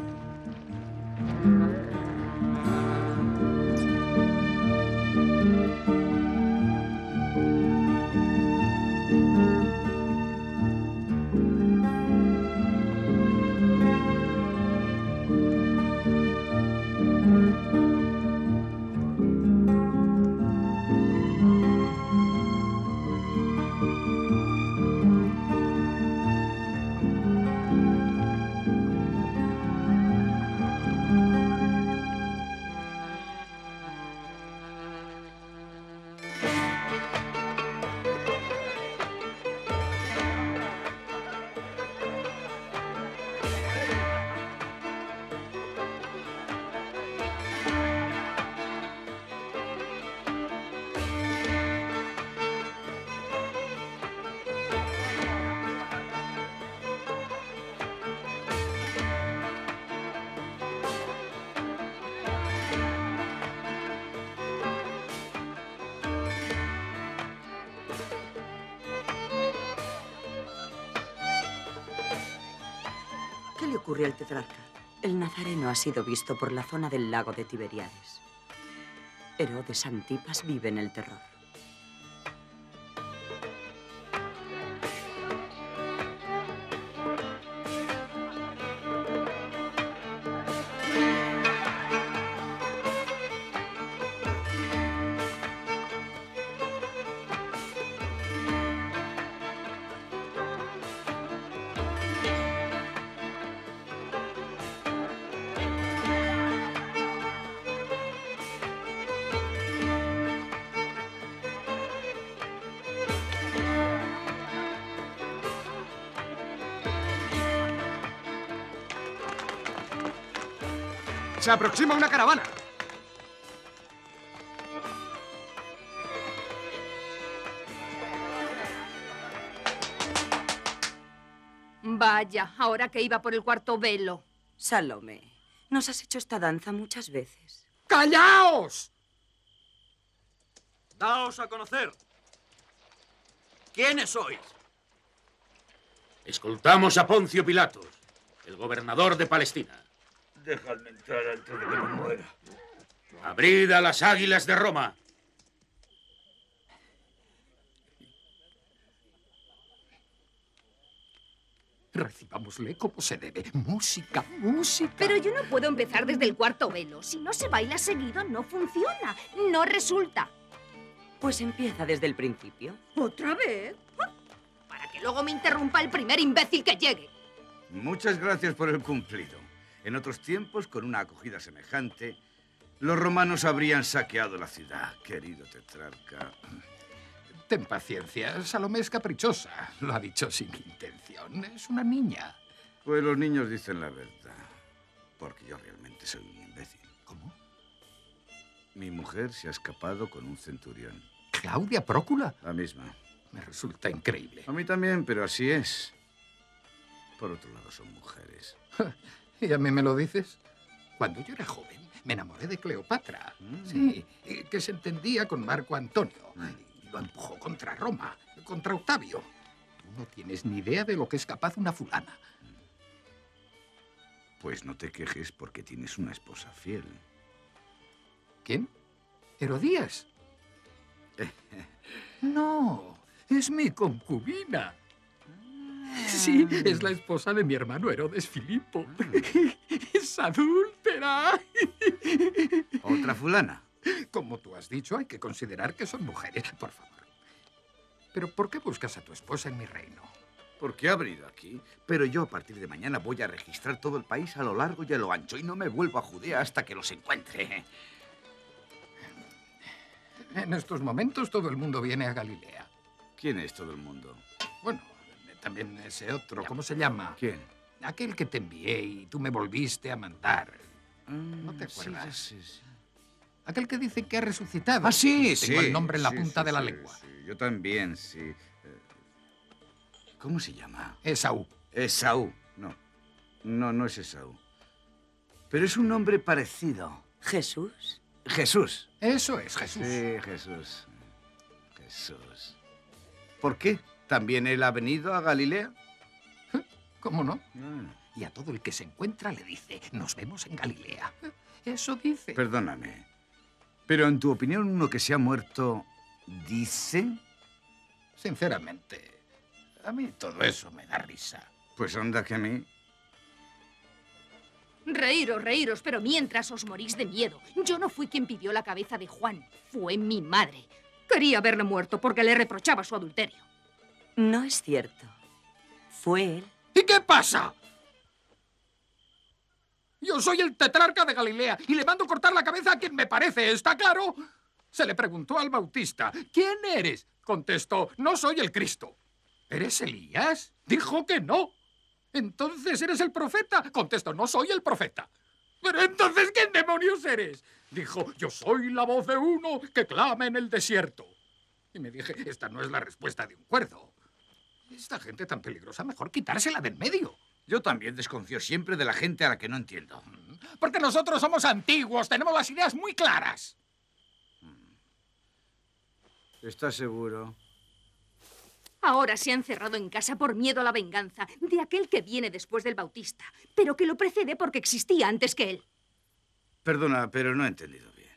¿Qué le ocurre al tetrarca? El nazareno ha sido visto por la zona del lago de Tiberiades. Herodes Antipas vive en el terror. Se aproxima una caravana. Vaya, ahora que iba por el cuarto velo. Salomé, nos has hecho esta danza muchas veces. ¡Callaos! Daos a conocer. ¿Quiénes sois? Escoltamos a Poncio Pilatos, el gobernador de Palestina. Dejadme entrar antes de que me muera. Abrid a las águilas de Roma. Recibámosle como se debe. Música, música. Pero yo no puedo empezar desde el cuarto velo. Si no se baila seguido, no funciona. No resulta. Pues empieza desde el principio. ¿Otra vez? Para que luego me interrumpa el primer imbécil que llegue. Muchas gracias por el cumplido. En otros tiempos, con una acogida semejante, los romanos habrían saqueado la ciudad, querido tetrarca. Ten paciencia. Salomé es caprichosa. Lo ha dicho sin intención. Es una niña. Pues los niños dicen la verdad. Porque yo realmente soy un imbécil. ¿Cómo? Mi mujer se ha escapado con un centurión. ¿Claudia Prócula? La misma. Me resulta increíble. A mí también, pero así es. Por otro lado, son mujeres. ¿Y a mí me lo dices? Cuando yo era joven, me enamoré de Cleopatra. Mm. Sí, que se entendía con Marco Antonio. Mm. Y lo empujó contra Roma, contra Octavio. Tú no tienes ni idea de lo que es capaz una fulana. Pues no te quejes porque tienes una esposa fiel. ¿Quién? ¿Herodías? No, es mi concubina. Sí, es la esposa de mi hermano Herodes Filipo. Es adúltera. ¿Otra fulana? Como tú has dicho, hay que considerar que son mujeres. Por favor. ¿Pero por qué buscas a tu esposa en mi reino? Porque ha venido aquí. Pero yo a partir de mañana voy a registrar todo el país a lo largo y a lo ancho y no me vuelvo a Judea hasta que los encuentre. En estos momentos todo el mundo viene a Galilea. ¿Quién es todo el mundo? Bueno, también ese otro. ¿Cómo se llama? ¿Quién? Aquel que te envié y tú me volviste a mandar. ¿No te acuerdas? Sí, sí, sí. Aquel que dice que ha resucitado. Ah, sí, sí. Tengo el nombre en la sí, punta sí, de la sí, lengua. Sí, yo también, sí. ¿Cómo se llama? Esaú. Esaú. No. No, no es Esaú. Pero es un nombre parecido. ¿Jesús? Jesús. Eso es, Jesús. Sí, Jesús. Jesús. ¿Por qué? ¿También él ha venido a Galilea? ¿Cómo no? Ah. Y a todo el que se encuentra le dice, nos vemos en Galilea. Eso dice. Perdóname. Pero en tu opinión, uno que se ha muerto, ¿dice? Sinceramente, a mí todo eso me da risa. Pues anda que a mí. Reíros, reíros, pero mientras os morís de miedo. Yo no fui quien pidió la cabeza de Juan. Fue mi madre. Quería verle muerto porque le reprochaba su adulterio. No es cierto. Fue él. ¿Y qué pasa? Yo soy el tetrarca de Galilea y le mando cortar la cabeza a quien me parece, ¿está claro? Se le preguntó al Bautista, ¿quién eres? Contestó, no soy el Cristo. ¿Eres Elías? Dijo que no. Entonces, ¿eres el profeta? Contestó, no soy el profeta. Pero entonces, ¿quién demonios eres? Dijo, yo soy la voz de uno que clama en el desierto. Y me dije, esta no es la respuesta de un cuerdo. Esta gente tan peligrosa, mejor quitársela de en medio. Yo también desconfío siempre de la gente a la que no entiendo. Porque nosotros somos antiguos, tenemos las ideas muy claras. ¿Estás seguro? Ahora se ha encerrado en casa por miedo a la venganza de aquel que viene después del Bautista, pero que lo precede porque existía antes que él. Perdona, pero no he entendido bien.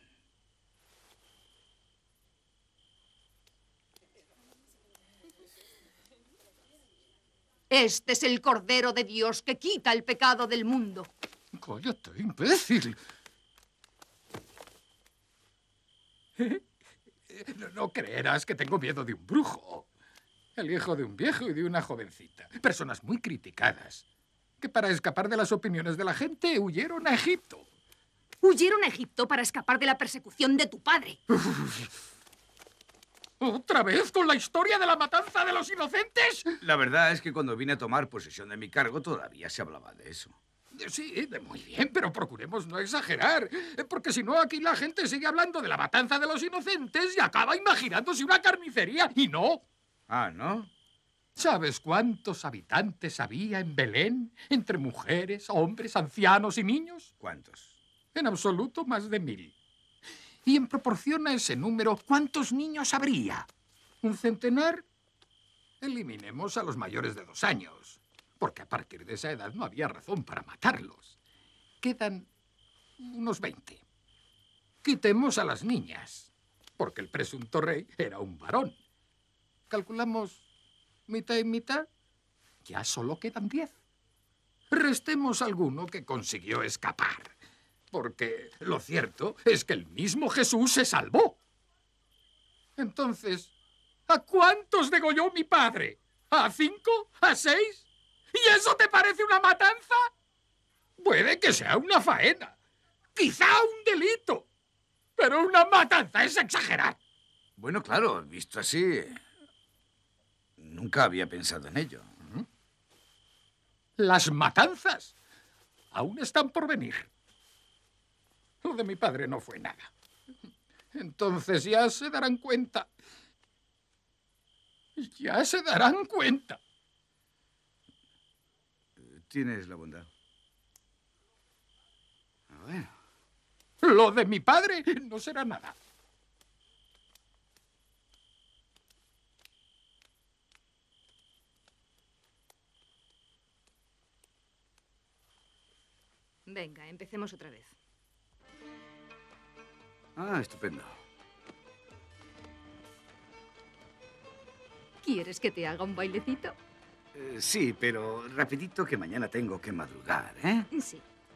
Este es el Cordero de Dios que quita el pecado del mundo. ¡Cállate, imbécil! No, no creerás que tengo miedo de un brujo. El hijo de un viejo y de una jovencita. Personas muy criticadas, que para escapar de las opiniones de la gente huyeron a Egipto. Huyeron a Egipto para escapar de la persecución de tu padre. ¿Otra vez con la historia de la matanza de los inocentes? La verdad es que cuando vine a tomar posesión de mi cargo todavía se hablaba de eso. Sí, muy bien, pero procuremos no exagerar. Porque si no, aquí la gente sigue hablando de la matanza de los inocentes y acaba imaginándose una carnicería. Y no. Ah, ¿no? ¿Sabes cuántos habitantes había en Belén? Entre mujeres, hombres, ancianos y niños. ¿Cuántos? En absoluto, más de mil. Y en proporción a ese número, ¿cuántos niños habría? ¿Un centenar? Eliminemos a los mayores de dos años, porque a partir de esa edad no había razón para matarlos. Quedan unos veinte. Quitemos a las niñas, porque el presunto rey era un varón. Calculamos mitad y mitad. Ya solo quedan diez. Restemos alguno que consiguió escapar. Porque lo cierto es que el mismo Jesús se salvó. Entonces, ¿a cuántos degolló mi padre? ¿A cinco? ¿A seis? ¿Y eso te parece una matanza? Puede que sea una faena. Quizá un delito. Pero una matanza es exagerar. Bueno, claro, visto así, nunca había pensado en ello. Las matanzas aún están por venir. Lo de mi padre no fue nada. Entonces ya se darán cuenta. Ya se darán cuenta. Tienes la bondad. bueno. Lo de mi padre no será nada. Venga, empecemos otra vez. Ah, estupendo. ¿Quieres que te haga un bailecito? Eh, sí, pero rapidito que mañana tengo que madrugar, ¿eh? Sí.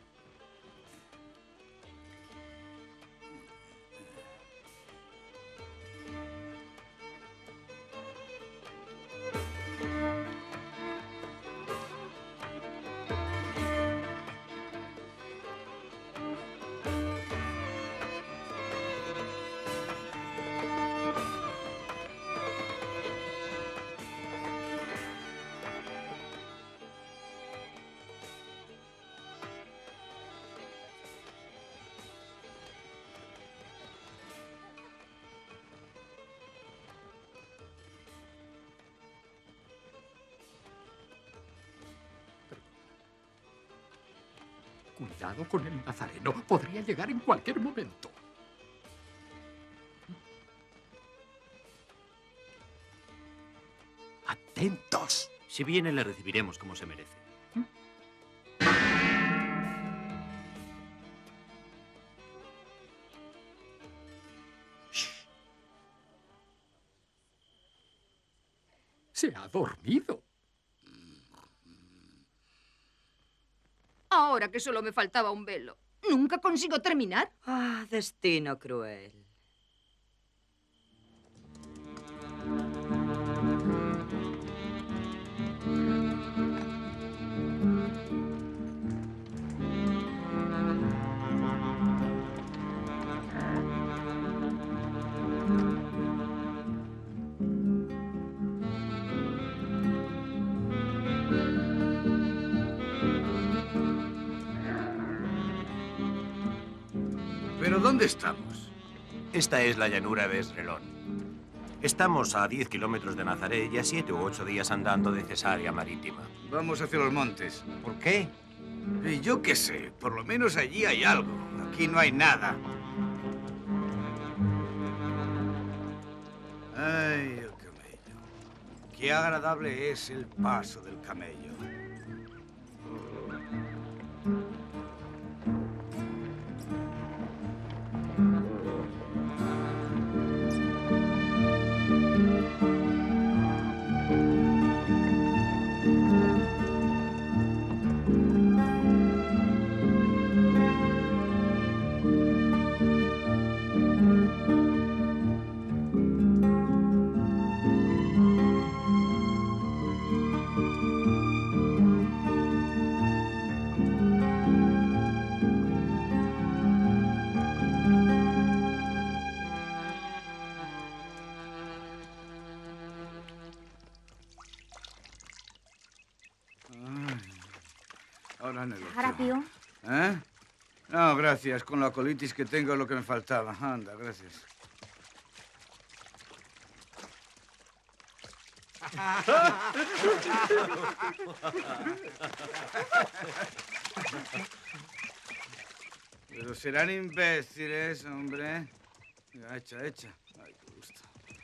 Cuidado con el nazareno. Podría llegar en cualquier momento. ¡Atentos! Si viene, le recibiremos como se merece. Se ha dormido. Ahora que solo me faltaba un velo. ¿Nunca consigo terminar? Ah, destino cruel. ¿Pero dónde estamos? Esta es la llanura de Esrelón. Estamos a diez kilómetros de Nazaret y a siete u ocho días andando de Cesarea Marítima. Vamos hacia los montes. ¿Por qué? Y yo qué sé, por lo menos allí hay algo. Aquí no hay nada. Ay, el camello. Qué agradable es el paso del camello. Ahora en el otro. Rápido. ¿Eh? No, gracias. Con la colitis que tengo es lo que me faltaba. Anda, gracias. Pero serán imbéciles, hombre. Venga, echa, echa. Ay, qué gusto.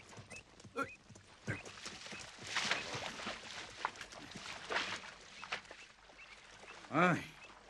Ay.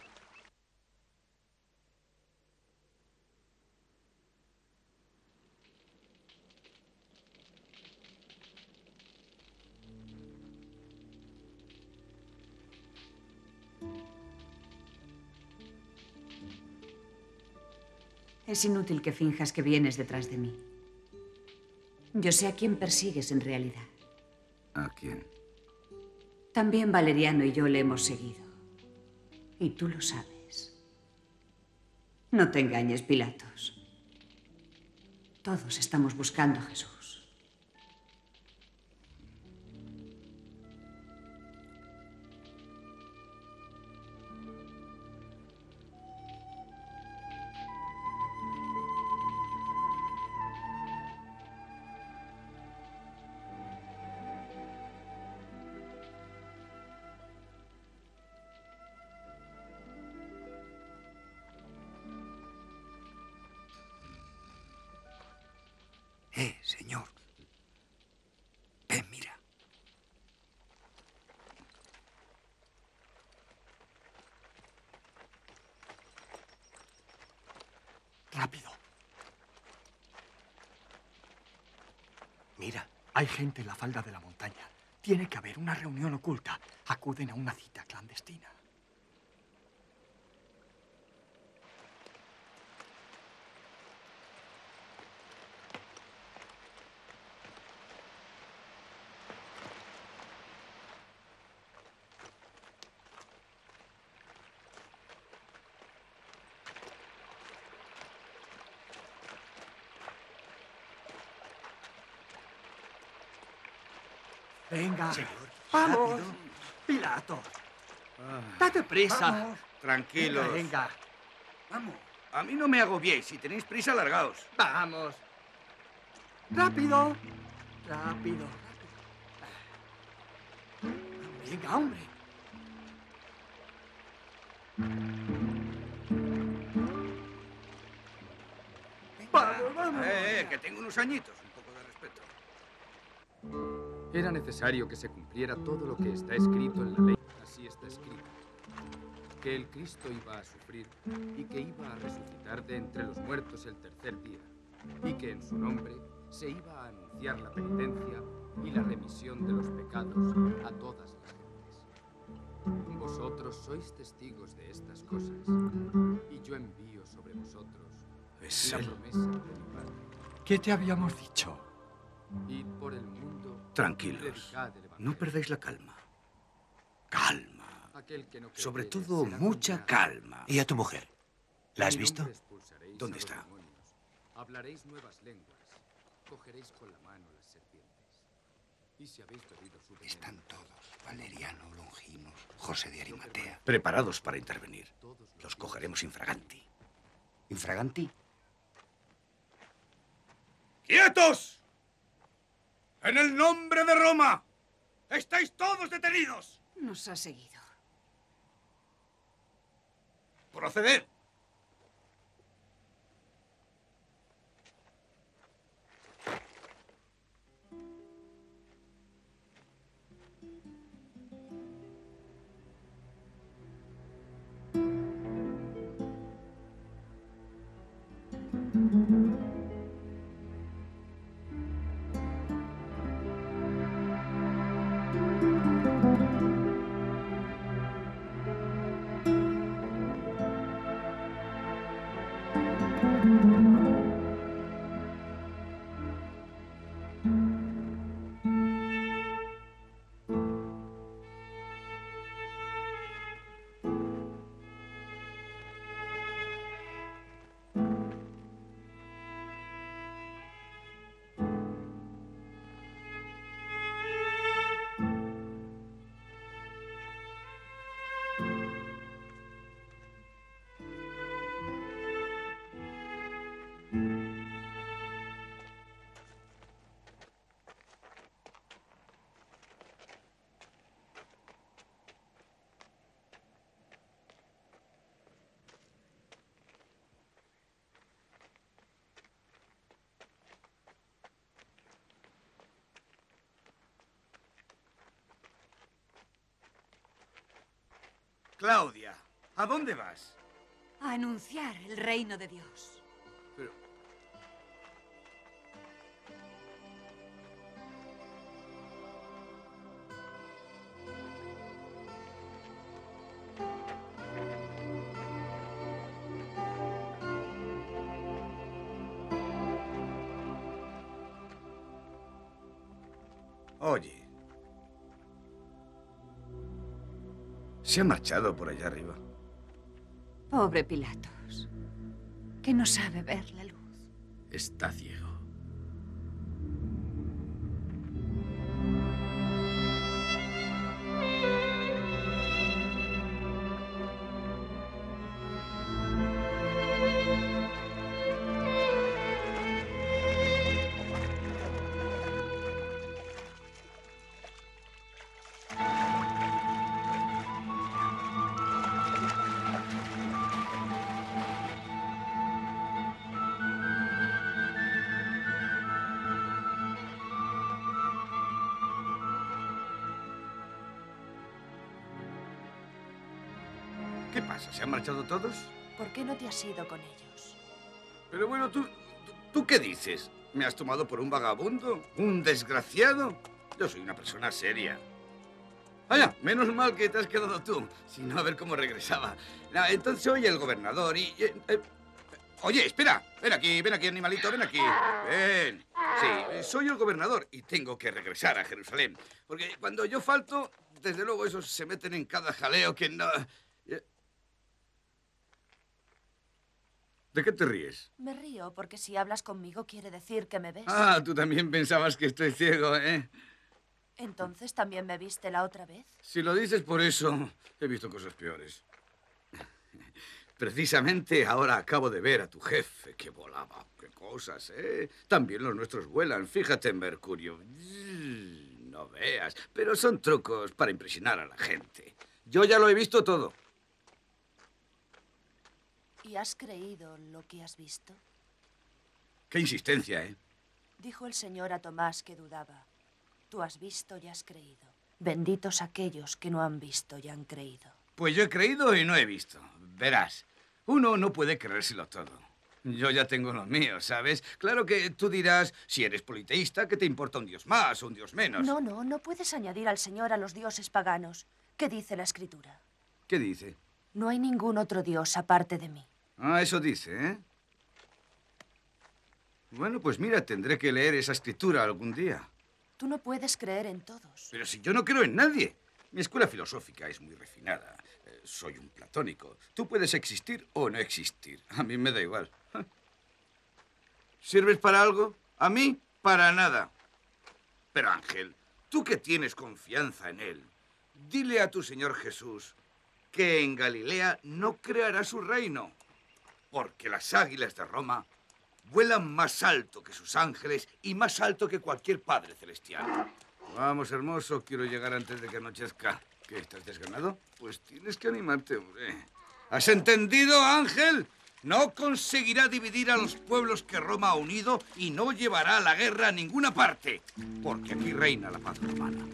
Es inútil que finjas que vienes detrás de mí. Yo sé a quién persigues en realidad. ¿A quién? También Valeriano y yo le hemos seguido. Y tú lo sabes. No te engañes, Pilatos. Todos estamos buscando a Jesús. Eh, señor. Ven, mira. Rápido. Mira. Hay gente en la falda de la montaña. Tiene que haber una reunión oculta. Acuden a una cita clandestina. Venga. Señor, Vamos. rápido. Pilato. Date prisa. Vamos. Tranquilos. Venga, venga. Vamos. A mí no me agobiéis. Si tenéis prisa, largaos. Vamos. Rápido. Rápido. Venga, hombre. Vamos, vamos. Eh, eh, que tengo unos añitos. Un poco de respeto. Era necesario que se cumpliera todo lo que está escrito en la ley. Así está escrito. Que el Cristo iba a sufrir y que iba a resucitar de entre los muertos el tercer día. Y que en su nombre se iba a anunciar la penitencia y la remisión de los pecados a todas las gentes. Vosotros sois testigos de estas cosas. Y yo envío sobre vosotros Es la él. promesa de mi Padre. ¿Qué te habíamos dicho? Id por el mundo. Tranquilos. Predicad el Evangelio. No perdáis la calma. Calma. Aquel que no Sobre creyere todo, será mucha condenado. calma. ¿Y a tu mujer? ¿La has En mi visto? nombre expulsaréis ¿Dónde a los está? demonios, hablaréis nuevas lenguas, cogeréis con la mano las serpientes. Y si habéis bebido su veneno, Están todos. Valeriano, Longinos, José de Arimatea. Preparados para intervenir. Los cogeremos infraganti. ¿Infraganti? ¡Quietos! ¡En el nombre de Roma! ¡Estáis todos detenidos! Nos ha seguido. ¡Proceded! Claudia, ¿a dónde vas? A anunciar el reino de Dios. Pero... Oye. Se ha marchado por allá arriba. Pobre Pilatos, que no sabe ver la luz. Está ciego. ¿Qué pasa? ¿Se han marchado todos? ¿Por qué no te has ido con ellos? Pero bueno, ¿tú, tú, ¿tú qué dices? ¿Me has tomado por un vagabundo? ¿Un desgraciado? Yo soy una persona seria. Vaya, menos mal que te has quedado tú, si no, a ver cómo regresaba. Ah, entonces oye el gobernador y... Eh, eh, oye, espera, ven aquí, ven aquí, animalito, ven aquí. Ven. Sí, soy el gobernador y tengo que regresar a Jerusalén. Porque cuando yo falto, desde luego esos se meten en cada jaleo que no... ¿De qué te ríes? Me río porque si hablas conmigo quiere decir que me ves. Ah, tú también pensabas que estoy ciego, ¿eh? ¿Entonces también me viste la otra vez? Si lo dices por eso, he visto cosas peores. Precisamente ahora acabo de ver a tu jefe que volaba. ¡Qué cosas, eh! También los nuestros vuelan. Fíjate en Mercurio. No veas. Pero son trucos para impresionar a la gente. Yo ya lo he visto todo. ¿Y has creído lo que has visto? Qué insistencia, ¿eh? Dijo el Señor a Tomás que dudaba. Tú has visto y has creído. Benditos aquellos que no han visto y han creído. Pues yo he creído y no he visto. Verás, uno no puede creérselo todo. Yo ya tengo lo mío, ¿sabes? Claro que tú dirás, si eres politeísta, que te importa un dios más o un dios menos. No, no, no puedes añadir al Señor a los dioses paganos. ¿Qué dice la Escritura? ¿Qué dice? No hay ningún otro dios aparte de mí. Ah, eso dice, ¿eh? Bueno, pues mira, tendré que leer esa escritura algún día. Tú no puedes creer en todos. Pero si yo no creo en nadie. Mi escuela filosófica es muy refinada. Eh, soy un platónico. Tú puedes existir o no existir. A mí me da igual. ¿Sirves para algo? A mí, para nada. Pero Ángel, tú que tienes confianza en él, dile a tu Señor Jesús que en Galilea no creará su reino, porque las águilas de Roma vuelan más alto que sus ángeles y más alto que cualquier padre celestial. Vamos, hermoso, quiero llegar antes de que anochezca. ¿Qué, estás desganado? Pues tienes que animarte, hombre. ¿Has entendido, Ángel? No conseguirá dividir a los pueblos que Roma ha unido y no llevará la guerra a ninguna parte, porque aquí reina la paz romana.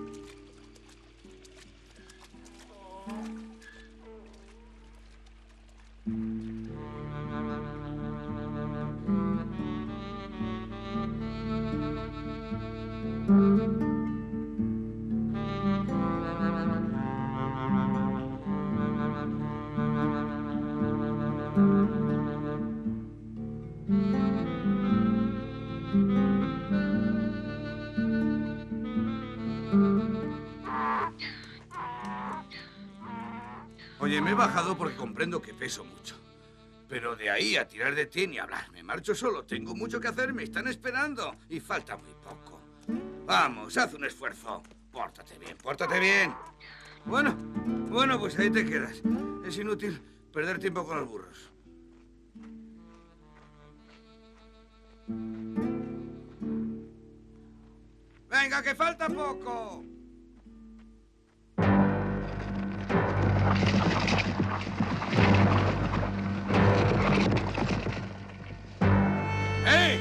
Oye, me he bajado porque comprendo que peso mucho. Pero de ahí a tirar de ti ni hablar. Me marcho solo. Tengo mucho que hacer. Me están esperando. Y falta muy poco. Vamos, haz un esfuerzo. Pórtate bien, pórtate bien. Bueno, bueno, pues ahí te quedas. Es inútil perder tiempo con los burros. ¡Venga, que falta poco! ¡Hey!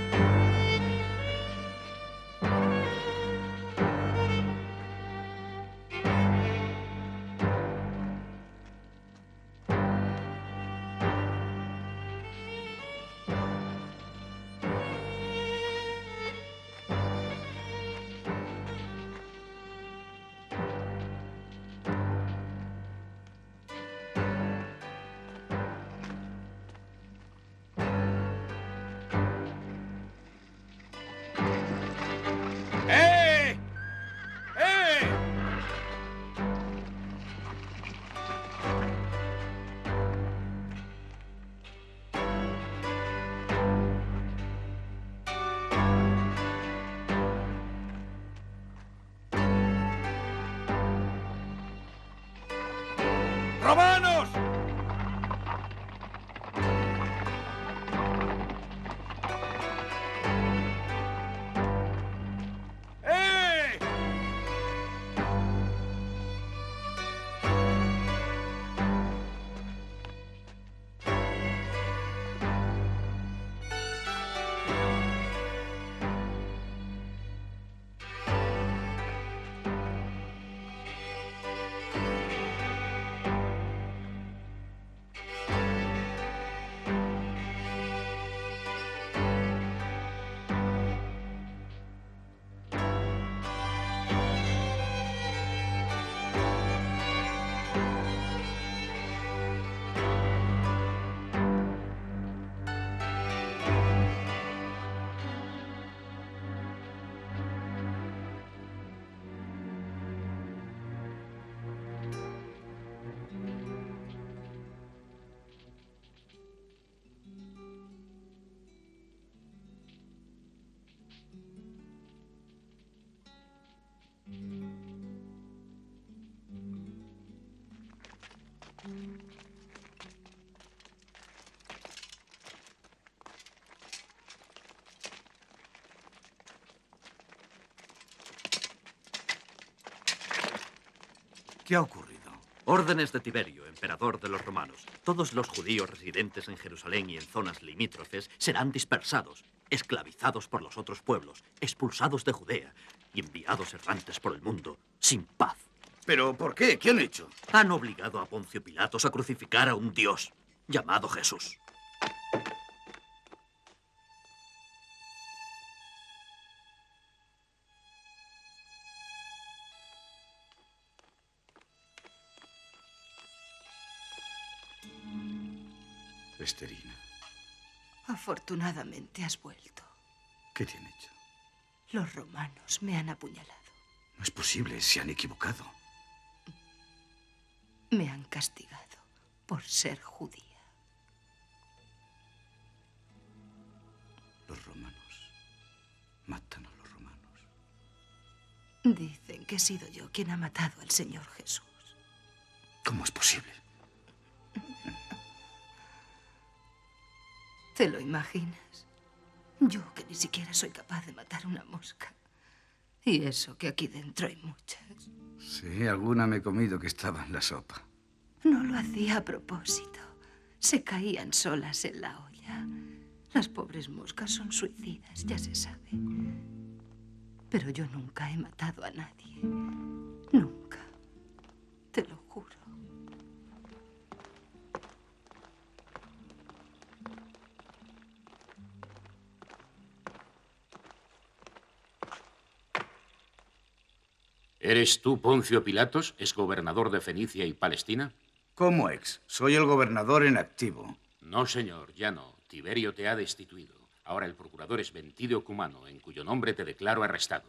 ¿Qué ha ocurrido? Órdenes de Tiberio, emperador de los romanos. Todos los judíos residentes en Jerusalén y en zonas limítrofes serán dispersados, esclavizados por los otros pueblos, expulsados de Judea y enviados errantes por el mundo, sin paz. ¿Pero por qué? ¿Qué han hecho? Han obligado a Poncio Pilatos a crucificar a un dios llamado Jesús. Esterina, Afortunadamente has vuelto. ¿qué te han hecho? Los romanos me han apuñalado. No es posible, se han equivocado. Me han castigado por ser judía. Los romanos. Matan a los romanos. Dicen que he sido yo quien ha matado al Señor Jesús. ¿Cómo es posible? ¿Te lo imaginas? Yo que ni siquiera soy capaz de matar una mosca. Y eso que aquí dentro hay muchas. Sí, alguna me he comido que estaba en la sopa. No lo hacía a propósito. Se caían solas en la olla. Las pobres moscas son suicidas, ya se sabe. Pero yo nunca he matado a nadie. Nunca. Te lo juro. ¿Eres tú Poncio Pilatos, exgobernador de Fenicia y Palestina? ¿Cómo ex? Soy el gobernador en activo. No, señor, ya no. Tiberio te ha destituido. Ahora el procurador es Ventidio Cumano, en cuyo nombre te declaro arrestado.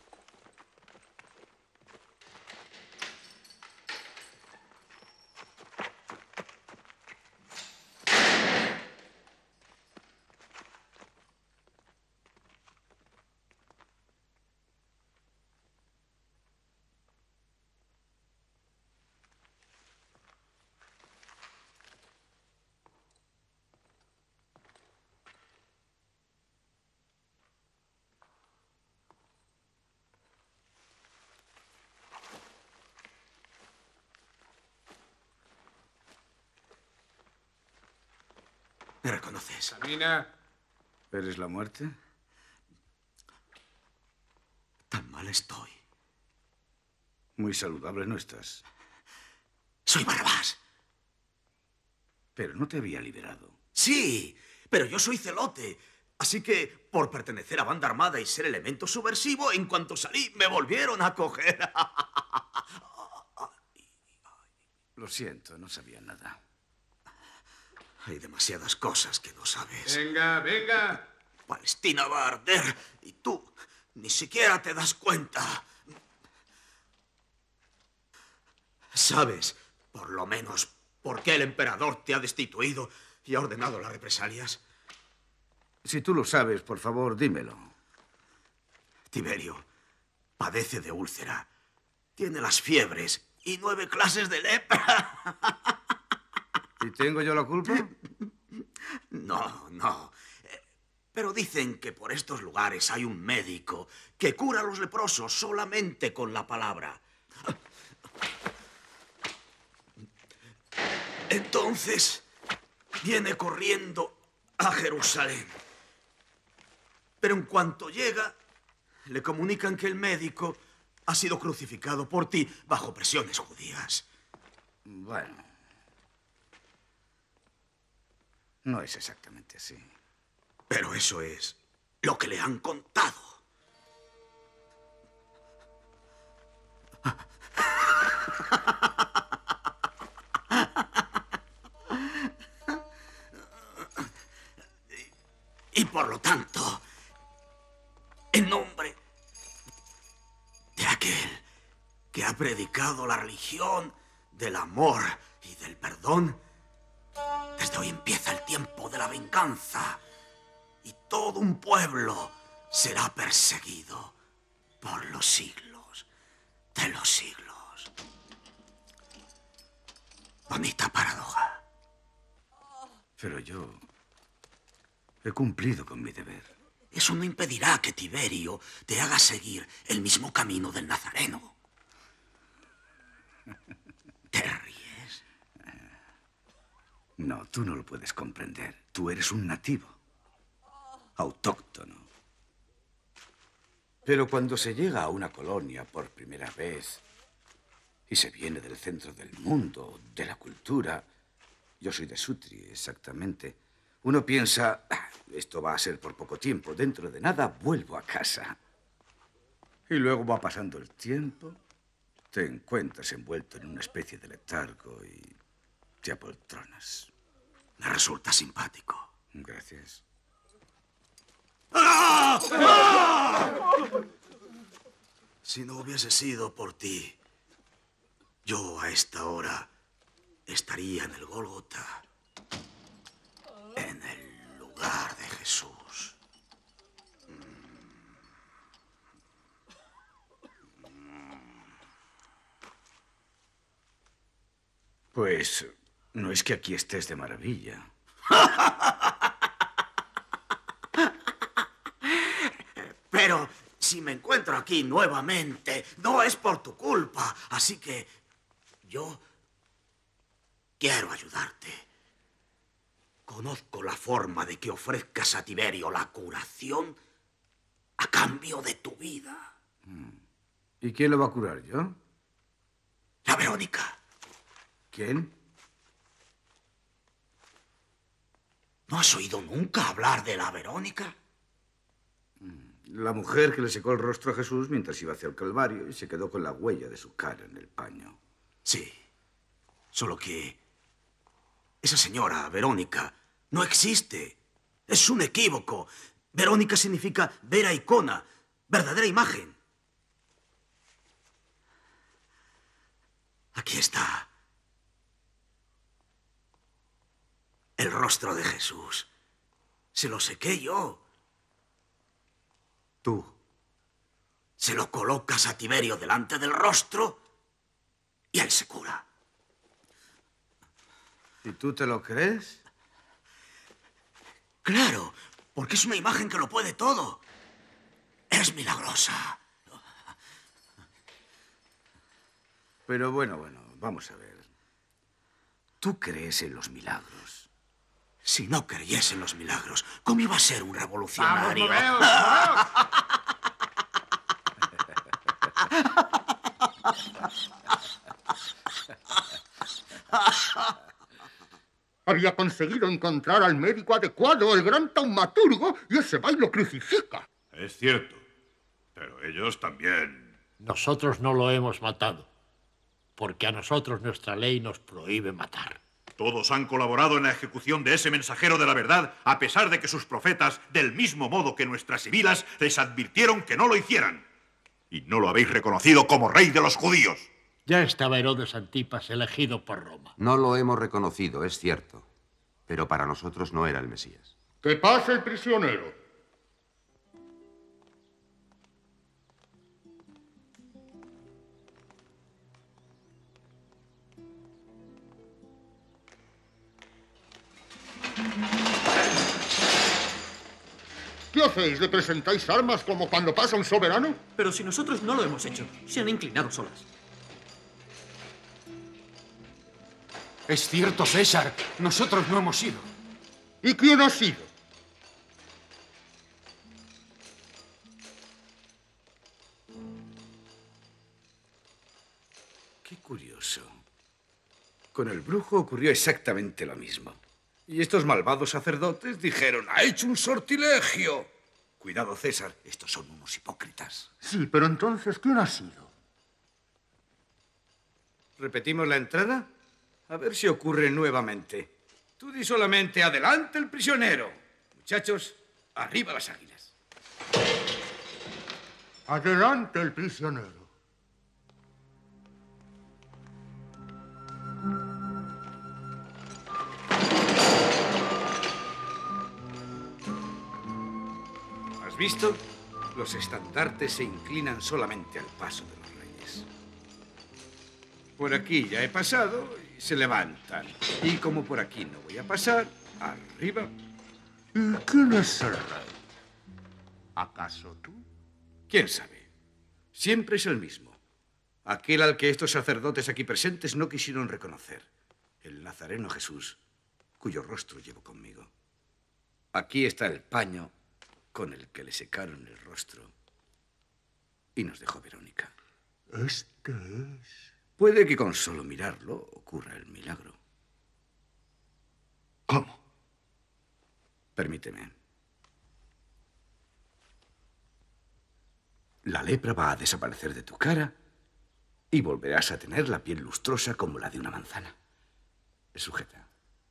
¿Me reconoces? Camina. ¿Eres la muerte? Tan mal estoy. Muy saludable no estás. Soy Barrabás. Pero no te había liberado. Sí, pero yo soy celote. Así que, por pertenecer a banda armada y ser elemento subversivo, en cuanto salí, me volvieron a coger. Lo siento, no sabía nada. Hay demasiadas cosas que no sabes. Venga, venga. Palestina va a arder y tú ni siquiera te das cuenta. ¿Sabes, por lo menos, por qué el emperador te ha destituido y ha ordenado las represalias? Si tú lo sabes, por favor, dímelo. Tiberio padece de úlcera, tiene las fiebres y nueve clases de lepra. ¿Y tengo yo la culpa? No, no. Pero dicen que por estos lugares hay un médico que cura a los leprosos solamente con la palabra. Entonces, viene corriendo a Jerusalén. Pero en cuanto llega, le comunican que el médico ha sido crucificado por ti bajo presiones judías. Bueno. No es exactamente así. Pero eso es lo que le han contado. Y por lo tanto, en nombre de aquel que ha predicado la religión del amor y del perdón, desde hoy empieza el tiempo de la venganza y todo un pueblo será perseguido por los siglos. Pero yo he cumplido con mi deber. Eso no impedirá que Tiberio te haga seguir el mismo camino del Nazareno. ¿Te ríes? No, tú no lo puedes comprender. Tú eres un nativo, autóctono. Pero cuando se llega a una colonia por primera vez y se viene del centro del mundo, de la cultura, yo soy de Sutri, exactamente, uno piensa, ah, esto va a ser por poco tiempo, dentro de nada vuelvo a casa. Y luego va pasando el tiempo, te encuentras envuelto en una especie de letargo y te apoltronas. Me resulta simpático. Gracias. ¡Ah! ¡Ah! Si no hubiese sido por ti, yo a esta hora estaría en el Gólgota, en el lugar de Jesús. Pues no es que aquí estés de maravilla. Pero si me encuentro aquí nuevamente, no es por tu culpa. Así que yo quiero ayudarte. Conozco la forma de que ofrezcas a Tiberio la curación a cambio de tu vida. ¿Y quién lo va a curar, yo? La Verónica. ¿Quién? ¿No has oído nunca hablar de la Verónica? La mujer que le secó el rostro a Jesús mientras iba hacia el Calvario y se quedó con la huella de su cara en el paño. Sí, solo que esa señora, Verónica, no existe. Es un equívoco. Verónica significa vera icona, verdadera imagen. Aquí está el rostro de Jesús. Se lo sequé yo. Tú. Se lo colocas a Tiberio delante del rostro y él se cura. ¿Y tú te lo crees? Claro, porque es una imagen que lo puede todo. Es milagrosa. Pero bueno, bueno, vamos a ver. ¿Tú crees en los milagros? Si no creyese en los milagros, ¿cómo iba a ser un revolucionario? ¡Vamos, moveos, Había conseguido encontrar al médico adecuado, el gran taumaturgo, y ese va y lo crucifica. Es cierto, pero ellos también. Nosotros no lo hemos matado, porque a nosotros nuestra ley nos prohíbe matar. Todos han colaborado en la ejecución de ese mensajero de la verdad, a pesar de que sus profetas, del mismo modo que nuestras sibilas, les advirtieron que no lo hicieran. Y no lo habéis reconocido como rey de los judíos. Ya estaba Herodes Antipas elegido por Roma. No lo hemos reconocido, es cierto. Pero para nosotros no era el Mesías. ¡Que pase el prisionero! ¿Qué hacéis? ¿Le presentáis armas como cuando pasa un soberano? Pero si nosotros no lo hemos hecho, se han inclinado solas. Es cierto, César. Nosotros no hemos ido. ¿Y quién ha sido? Qué curioso. Con el brujo ocurrió exactamente lo mismo. Y estos malvados sacerdotes dijeron, ¡ha hecho un sortilegio! Cuidado, César, estos son unos hipócritas. Sí, pero entonces, ¿quién ha sido? ¿Repetimos la entrada? A ver si ocurre nuevamente. Tú di solamente adelante el prisionero. Muchachos, arriba las águilas. Adelante el prisionero. ¿Has visto? Los estandartes se inclinan solamente al paso de los reyes. Por aquí ya he pasado y se levantan. Y como por aquí no voy a pasar, Arriba. ¿Y quién es el rey? ¿Acaso tú? ¿Quién sabe? Siempre es el mismo. Aquel al que estos sacerdotes aquí presentes no quisieron reconocer. El Nazareno Jesús, cuyo rostro llevo conmigo. Aquí está el paño con el que le secaron el rostro. Y nos dejó Verónica. Este es... Puede que con solo mirarlo ocurra el milagro. ¿Cómo? Permíteme. La lepra va a desaparecer de tu cara y volverás a tener la piel lustrosa como la de una manzana. Sujeta.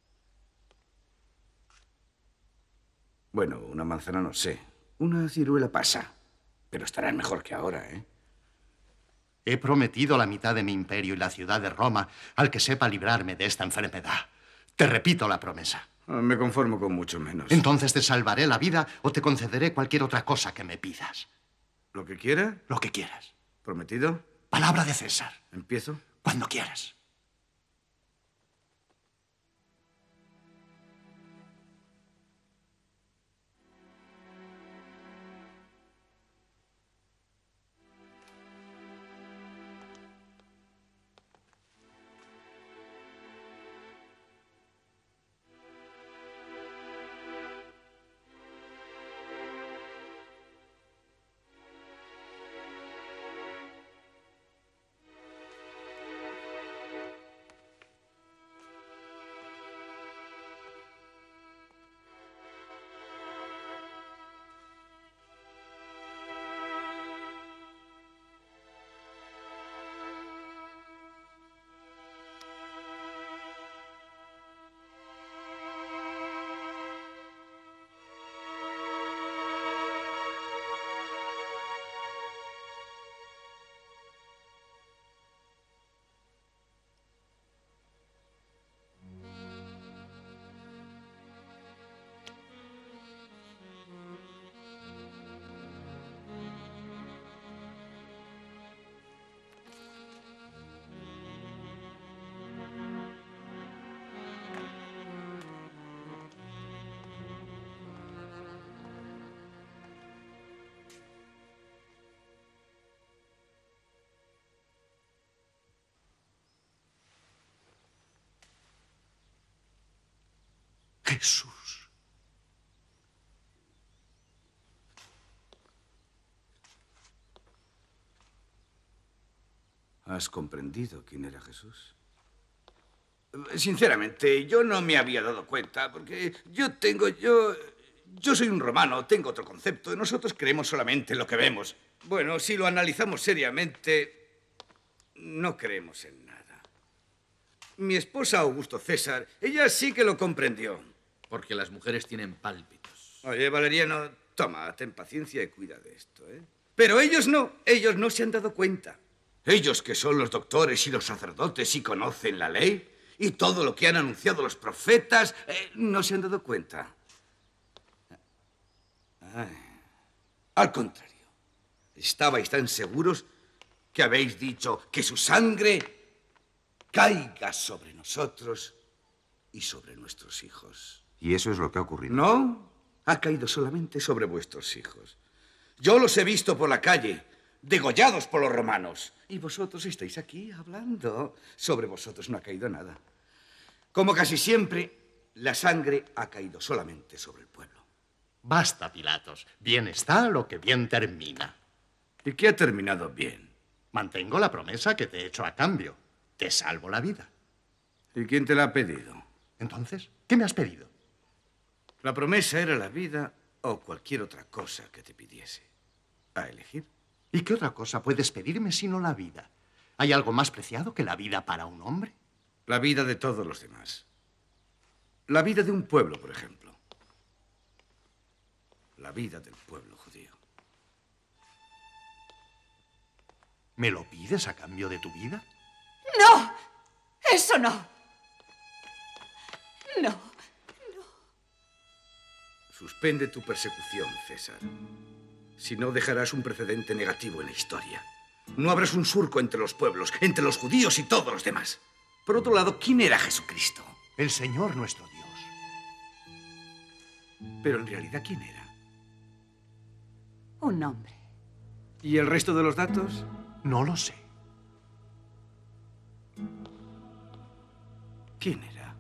Bueno, una manzana no sé. Una ciruela pasa. Pero estará mejor que ahora, ¿eh? He prometido la mitad de mi imperio y la ciudad de Roma al que sepa librarme de esta enfermedad. Te repito la promesa. Me conformo con mucho menos. Entonces te salvaré la vida o te concederé cualquier otra cosa que me pidas. ¿Lo que quiera? Lo que quieras. ¿Prometido? Palabra de César. ¿Empiezo? Cuando quieras. Jesús. ¿Has comprendido quién era Jesús? Sinceramente, yo no me había dado cuenta, porque yo tengo, yo, yo soy un romano, tengo otro concepto. Nosotros creemos solamente en lo que vemos. Bueno, si lo analizamos seriamente, no creemos en nada. Mi esposa, Augusto César, ella sí que lo comprendió. Porque las mujeres tienen pálpitos. Oye, Valeriano, toma, ten paciencia y cuida de esto, ¿eh? Pero ellos no, ellos no se han dado cuenta. Ellos que son los doctores y los sacerdotes y conocen la ley y todo lo que han anunciado los profetas, eh, no se han dado cuenta. Ay. Al contrario, estabais tan seguros que habéis dicho que su sangre caiga sobre nosotros y sobre nuestros hijos. ¿Y eso es lo que ha ocurrido? No, ha caído solamente sobre vuestros hijos. Yo los he visto por la calle, degollados por los romanos. Y vosotros estáis aquí hablando. Sobre vosotros no ha caído nada. Como casi siempre, la sangre ha caído solamente sobre el pueblo. Basta, Pilatos. Bien está lo que bien termina. ¿Y qué ha terminado bien? Mantengo la promesa que te he hecho a cambio. Te salvo la vida. ¿Y quién te la ha pedido? Entonces, ¿qué me has pedido? La promesa era la vida o cualquier otra cosa que te pidiese. A elegir. ¿Y qué otra cosa puedes pedirme sino la vida? ¿Hay algo más preciado que la vida para un hombre? La vida de todos los demás. La vida de un pueblo, por ejemplo. La vida del pueblo judío. ¿Me lo pides a cambio de tu vida? ¡No! ¡Eso no! No. Suspende tu persecución, César. Si no, dejarás un precedente negativo en la historia. No habrás un surco entre los pueblos, entre los judíos y todos los demás. Por otro lado, ¿quién era Jesucristo? El Señor nuestro Dios. Pero en realidad, ¿quién era? Un hombre. ¿Y el resto de los datos? No lo sé. ¿Quién era?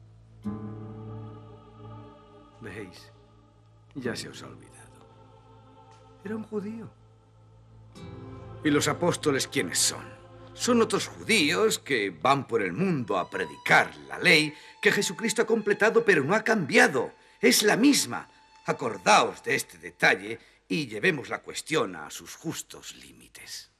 ¿Veis? Ya se os ha olvidado. Era un judío. ¿Y los apóstoles quiénes son? Son otros judíos que van por el mundo a predicar la ley que Jesucristo ha completado, pero no ha cambiado. Es la misma. Acordaos de este detalle y llevemos la cuestión a sus justos límites.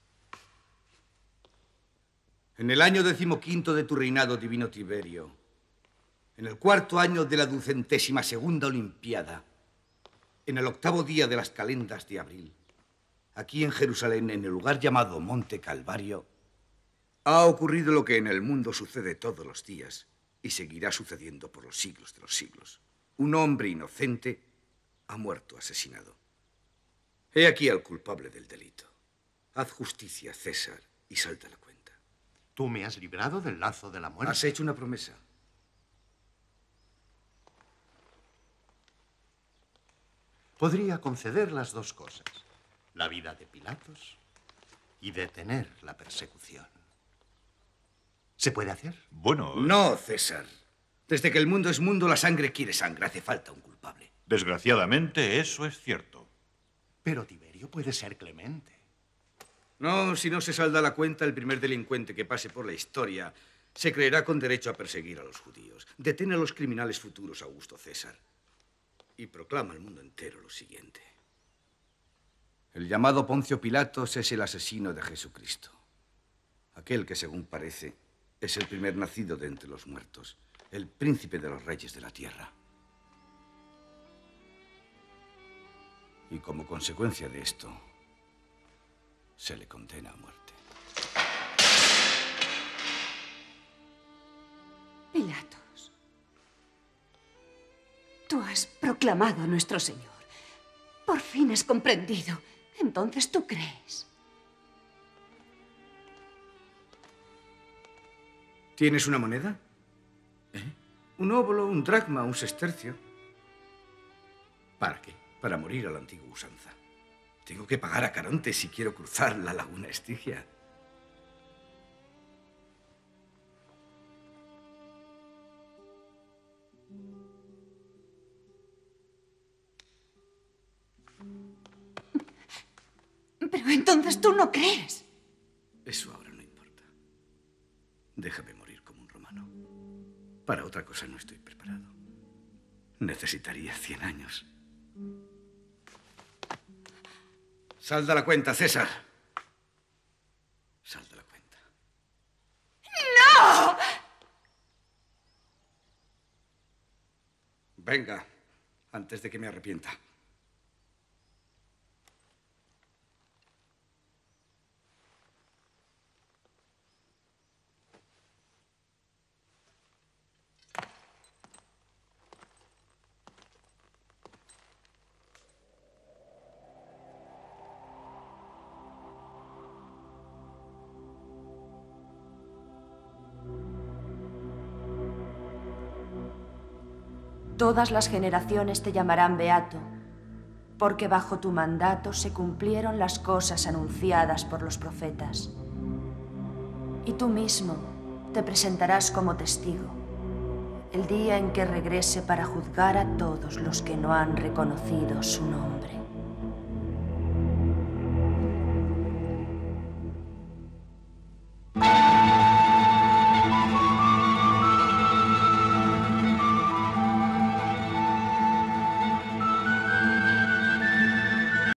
En el año decimoquinto de tu reinado, divino Tiberio, en el cuarto año de la ducentésima segunda Olimpiada, en el octavo día de las calendas de abril, aquí en Jerusalén, en el lugar llamado Monte Calvario, ha ocurrido lo que en el mundo sucede todos los días y seguirá sucediendo por los siglos de los siglos. Un hombre inocente ha muerto asesinado. He aquí al culpable del delito. Haz justicia, César, y salta la cuenta. Tú me has librado del lazo de la muerte. Has hecho una promesa. Podría conceder las dos cosas. La vida de Pilatos y detener la persecución. ¿Se puede hacer? Bueno... No, César. Desde que el mundo es mundo, la sangre quiere sangre. Hace falta un culpable. Desgraciadamente, eso es cierto. Pero Tiberio puede ser clemente. No, si no se salda la cuenta, el primer delincuente que pase por la historia se creerá con derecho a perseguir a los judíos. Detén a los criminales futuros, Augusto César. Y proclama al mundo entero lo siguiente. El llamado Poncio Pilatos es el asesino de Jesucristo. Aquel que, según parece, es el primer nacido de entre los muertos, el príncipe de los reyes de la tierra. Y como consecuencia de esto, se le condena a muerte. Pilatos, tú has proclamado a nuestro Señor. Por fin has comprendido. Entonces tú crees. ¿Tienes una moneda? ¿Eh? Un óbolo, un dracma, un sestercio. ¿Para qué? Para morir a la antigua usanza. Tengo que pagar a Caronte si quiero cruzar la laguna Estigia. Pero entonces tú no crees. Eso ahora no importa. Déjame morir como un romano. Para otra cosa no estoy preparado. Necesitaría cien años. Salda la cuenta, César. Salda la cuenta. ¡No! Venga, antes de que me arrepienta. Todas las generaciones te llamarán beato, porque bajo tu mandato se cumplieron las cosas anunciadas por los profetas. Y tú mismo te presentarás como testigo, el día en que regrese para juzgar a todos los que no han reconocido su nombre.